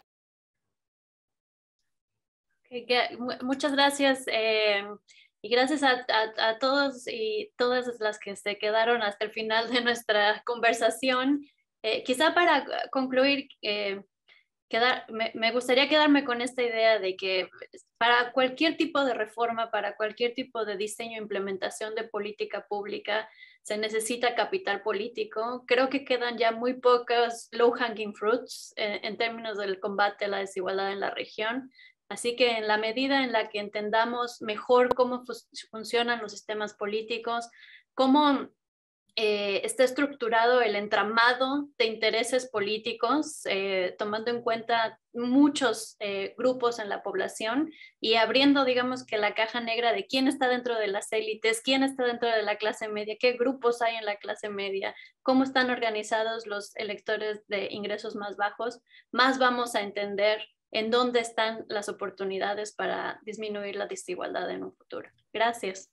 Okay, muchas gracias. Eh, Y gracias a, a, a todos y todas las que se quedaron hasta el final de nuestra conversación. Eh, quizá para concluir, eh, quedar, me, me gustaría quedarme con esta idea de que para cualquier tipo de reforma, para cualquier tipo de diseño e implementación de política pública, se necesita capital político. Creo que quedan ya muy pocos low-hanging fruits eh, en términos del combate a la desigualdad en la región. Así que en la medida en la que entendamos mejor cómo fu funcionan los sistemas políticos, cómo eh, está estructurado el entramado de intereses políticos, eh, tomando en cuenta muchos eh, grupos en la población y abriendo, digamos, que la caja negra de quién está dentro de las élites, quién está dentro de la clase media, qué grupos hay en la clase media, cómo están organizados los electores de ingresos más bajos, más vamos a entender en dónde están las oportunidades para disminuir la desigualdad en un futuro. Gracias.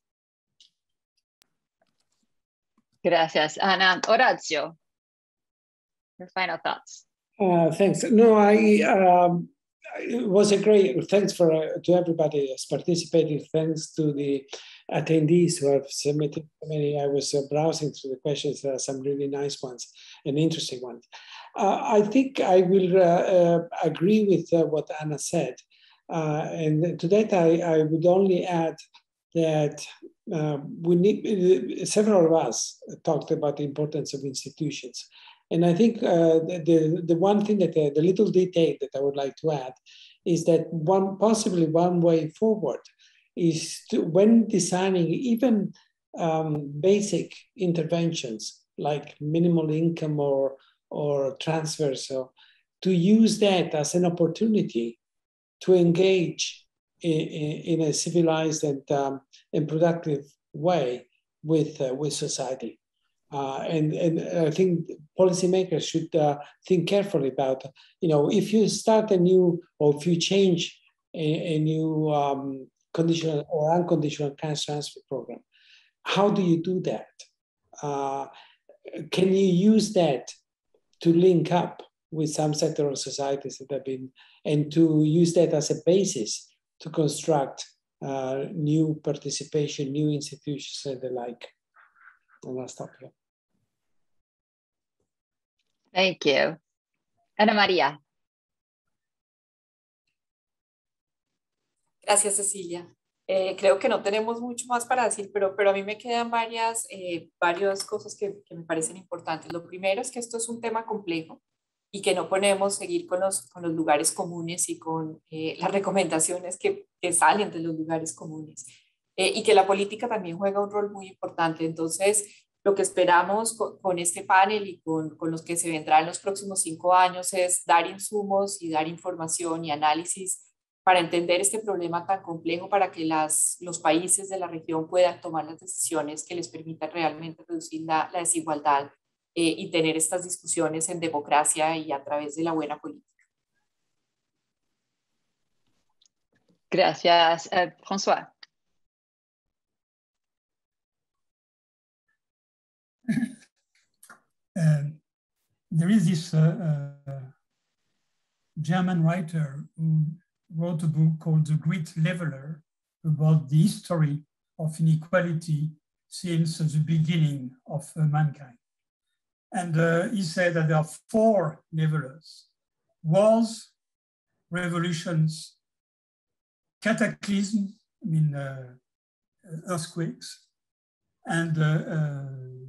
Gracias, Ana. Horacio, your final thoughts. Uh, thanks. No, I, um, it was a great, thanks for, uh, to everybody who's participated. Thanks to the attendees who have submitted many. I was uh, browsing through the questions. There are some really nice ones and interesting ones. Uh, I think I will uh, uh, agree with uh, what Anna said. Uh, and to that, I, I would only add that uh, we need, several of us talked about the importance of institutions. And I think uh, the, the, the one thing that, uh, the little detail that I would like to add is that one, possibly one way forward is to, when designing even um, basic interventions like minimal income or or transfers, so to use that as an opportunity to engage in, in, in a civilized and, um, and productive way with, uh, with society. Uh, and, and I think policymakers should uh, think carefully about, you know, if you start a new, or if you change a, a new um, conditional or unconditional cash transfer program, how do you do that? Uh, can you use that to link up with some sectoral societies that have been, and to use that as a basis to construct uh, new participation, new institutions and the like. And I'll stop here. Thank you. Ana María. Gracias, Cecilia. Eh, creo que no tenemos mucho más para decir, pero, pero a mí me quedan varias, eh, varias cosas que, que me parecen importantes. Lo primero es que esto es un tema complejo y que no podemos seguir con los, con los lugares comunes y con eh, las recomendaciones que, que salen de los lugares comunes. Eh, y que la política también juega un rol muy importante. Entonces, lo que esperamos con, con este panel y con, con los que se vendrán en los próximos cinco años es dar insumos y dar información y análisis para entender este problema tan complejo, para que las, los países de la región puedan tomar las decisiones que les permitan realmente reducir la, la desigualdad eh, y tener estas discusiones en democracia y a través de la buena política. Gracias, uh, François. Uh, there is this uh, uh, German writer who wrote a book called The Great Leveler about the history of inequality since the beginning of uh, mankind. And uh, he said that there are four levelers: wars, revolutions, cataclysm, I mean uh, earthquakes, and uh, uh,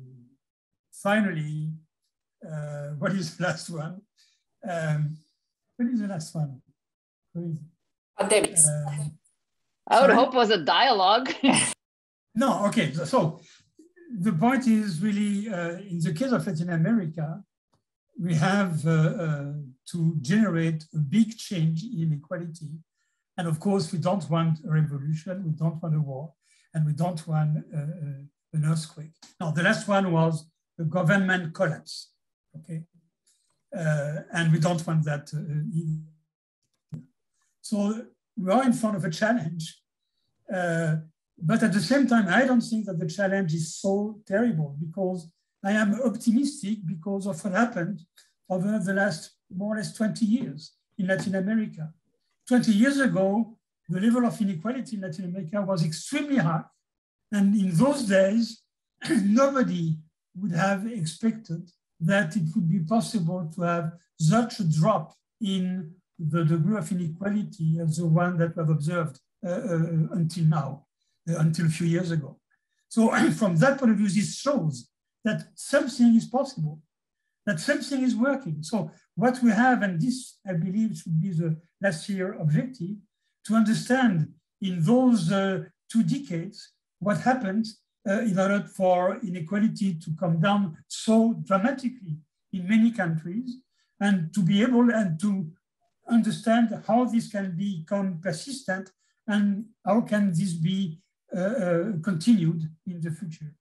finally, uh, what is the last one? Um, what is the last one? What is Pandemics. Uh, I would sorry? hope it was a dialogue. No, okay. So, so the point is really, uh, in the case of Latin America, we have uh, uh, to generate a big change in inequality. And of course, we don't want a revolution, we don't want a war, and we don't want uh, uh, an earthquake. Now, the last one was the government collapse, okay? Uh, and we don't want that uh, either. So we are in front of a challenge, uh, but at the same time, I don't think that the challenge is so terrible, because I am optimistic because of what happened over the last more or less twenty years in Latin America. twenty years ago, the level of inequality in Latin America was extremely high. And in those days, nobody would have expected that it would be possible to have such a drop in the degree of inequality as the one that we have observed uh, uh, until now, uh, until a few years ago. So from that point of view, this shows that something is possible, that something is working. So what we have, and this, I believe, should be the last year objective, to understand in those uh, two decades what happened uh, in order for inequality to come down so dramatically in many countries, and to be able and to understand how this can become persistent and how can this be uh, uh, continued in the future.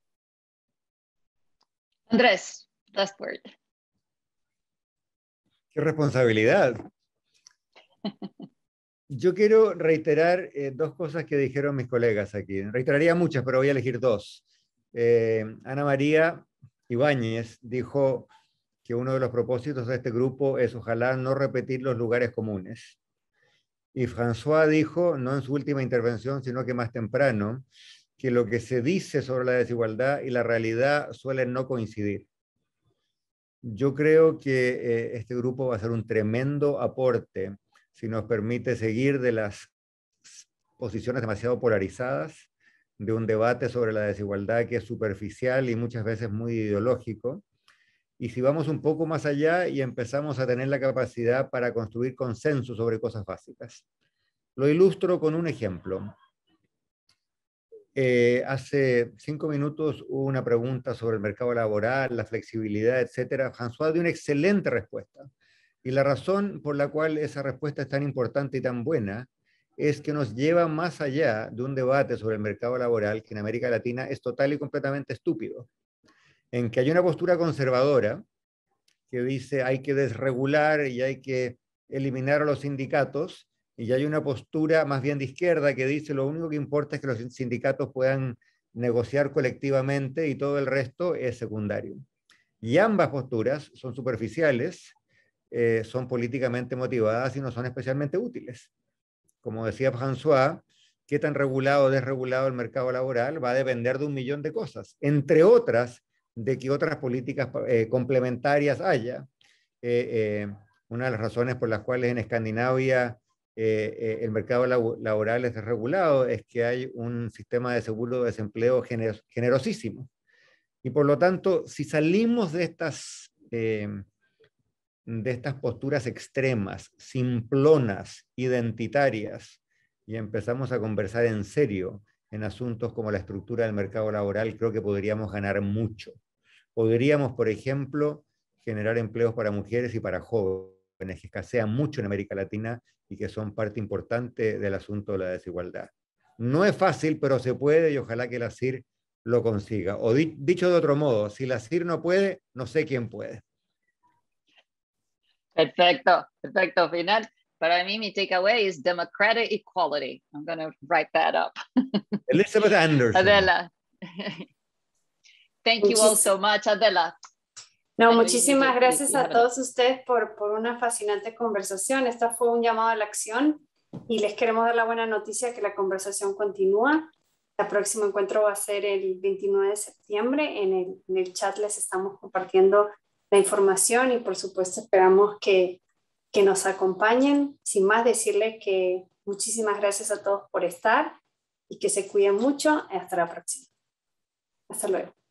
Andrés, last word. ¡Qué responsabilidad! Yo quiero reiterar eh, dos cosas que dijeron mis colegas aquí. Reiteraría muchas, pero voy a elegir dos. Eh, Ana María Ibáñez dijo que uno de los propósitos de este grupo es ojalá no repetir los lugares comunes. Y François dijo, no en su última intervención, sino que más temprano, que lo que se dice sobre la desigualdad y la realidad suelen no coincidir. Yo creo que eh, este grupo va a ser un tremendo aporte si nos permite seguir de las posiciones demasiado polarizadas, de un debate sobre la desigualdad que es superficial y muchas veces muy ideológico. Y si vamos un poco más allá y empezamos a tener la capacidad para construir consenso sobre cosas básicas. Lo ilustro con un ejemplo. Eh, hace cinco minutos hubo una pregunta sobre el mercado laboral, la flexibilidad, etcétera. François dio una excelente respuesta. Y la razón por la cual esa respuesta es tan importante y tan buena es que nos lleva más allá de un debate sobre el mercado laboral que en América Latina es total y completamente estúpido. En que hay una postura conservadora que dice hay que desregular y hay que eliminar a los sindicatos, y hay una postura más bien de izquierda que dice lo único que importa es que los sindicatos puedan negociar colectivamente y todo el resto es secundario. Y ambas posturas son superficiales, eh, son políticamente motivadas y no son especialmente útiles. Como decía François, qué tan regulado o desregulado el mercado laboral va a depender de un millón de cosas, entre otras de que otras políticas eh, complementarias haya. Eh, eh, una de las razones por las cuales en Escandinavia eh, eh, el mercado laboral es desregulado, es que hay un sistema de seguro de desempleo gener generosísimo. Y por lo tanto, si salimos de estas, eh, de estas posturas extremas, simplonas, identitarias, y empezamos a conversar en serio en asuntos como la estructura del mercado laboral, creo que podríamos ganar mucho. Podríamos, por ejemplo, generar empleos para mujeres y para jóvenes, que escasean mucho en América Latina y que son parte importante del asunto de la desigualdad. No es fácil, pero se puede, y ojalá que la C I R lo consiga. O di dicho de otro modo, si la C I R no puede, no sé quién puede. Perfecto, perfecto. Final, para mí mi takeaway es democratic equality. I'm going to write that up. Elizabeth Anderson. Adela. Thank you all so much, Adela. No, muchísimas gracias a todos ustedes por, por una fascinante conversación. Esta fue un llamado a la acción y les queremos dar la buena noticia que la conversación continúa. El próximo encuentro va a ser el veintinueve de septiembre. En el, en el chat les estamos compartiendo la información y por supuesto esperamos que, que nos acompañen. Sin más, decirles que muchísimas gracias a todos por estar y que se cuiden mucho. Hasta la próxima. Hasta luego.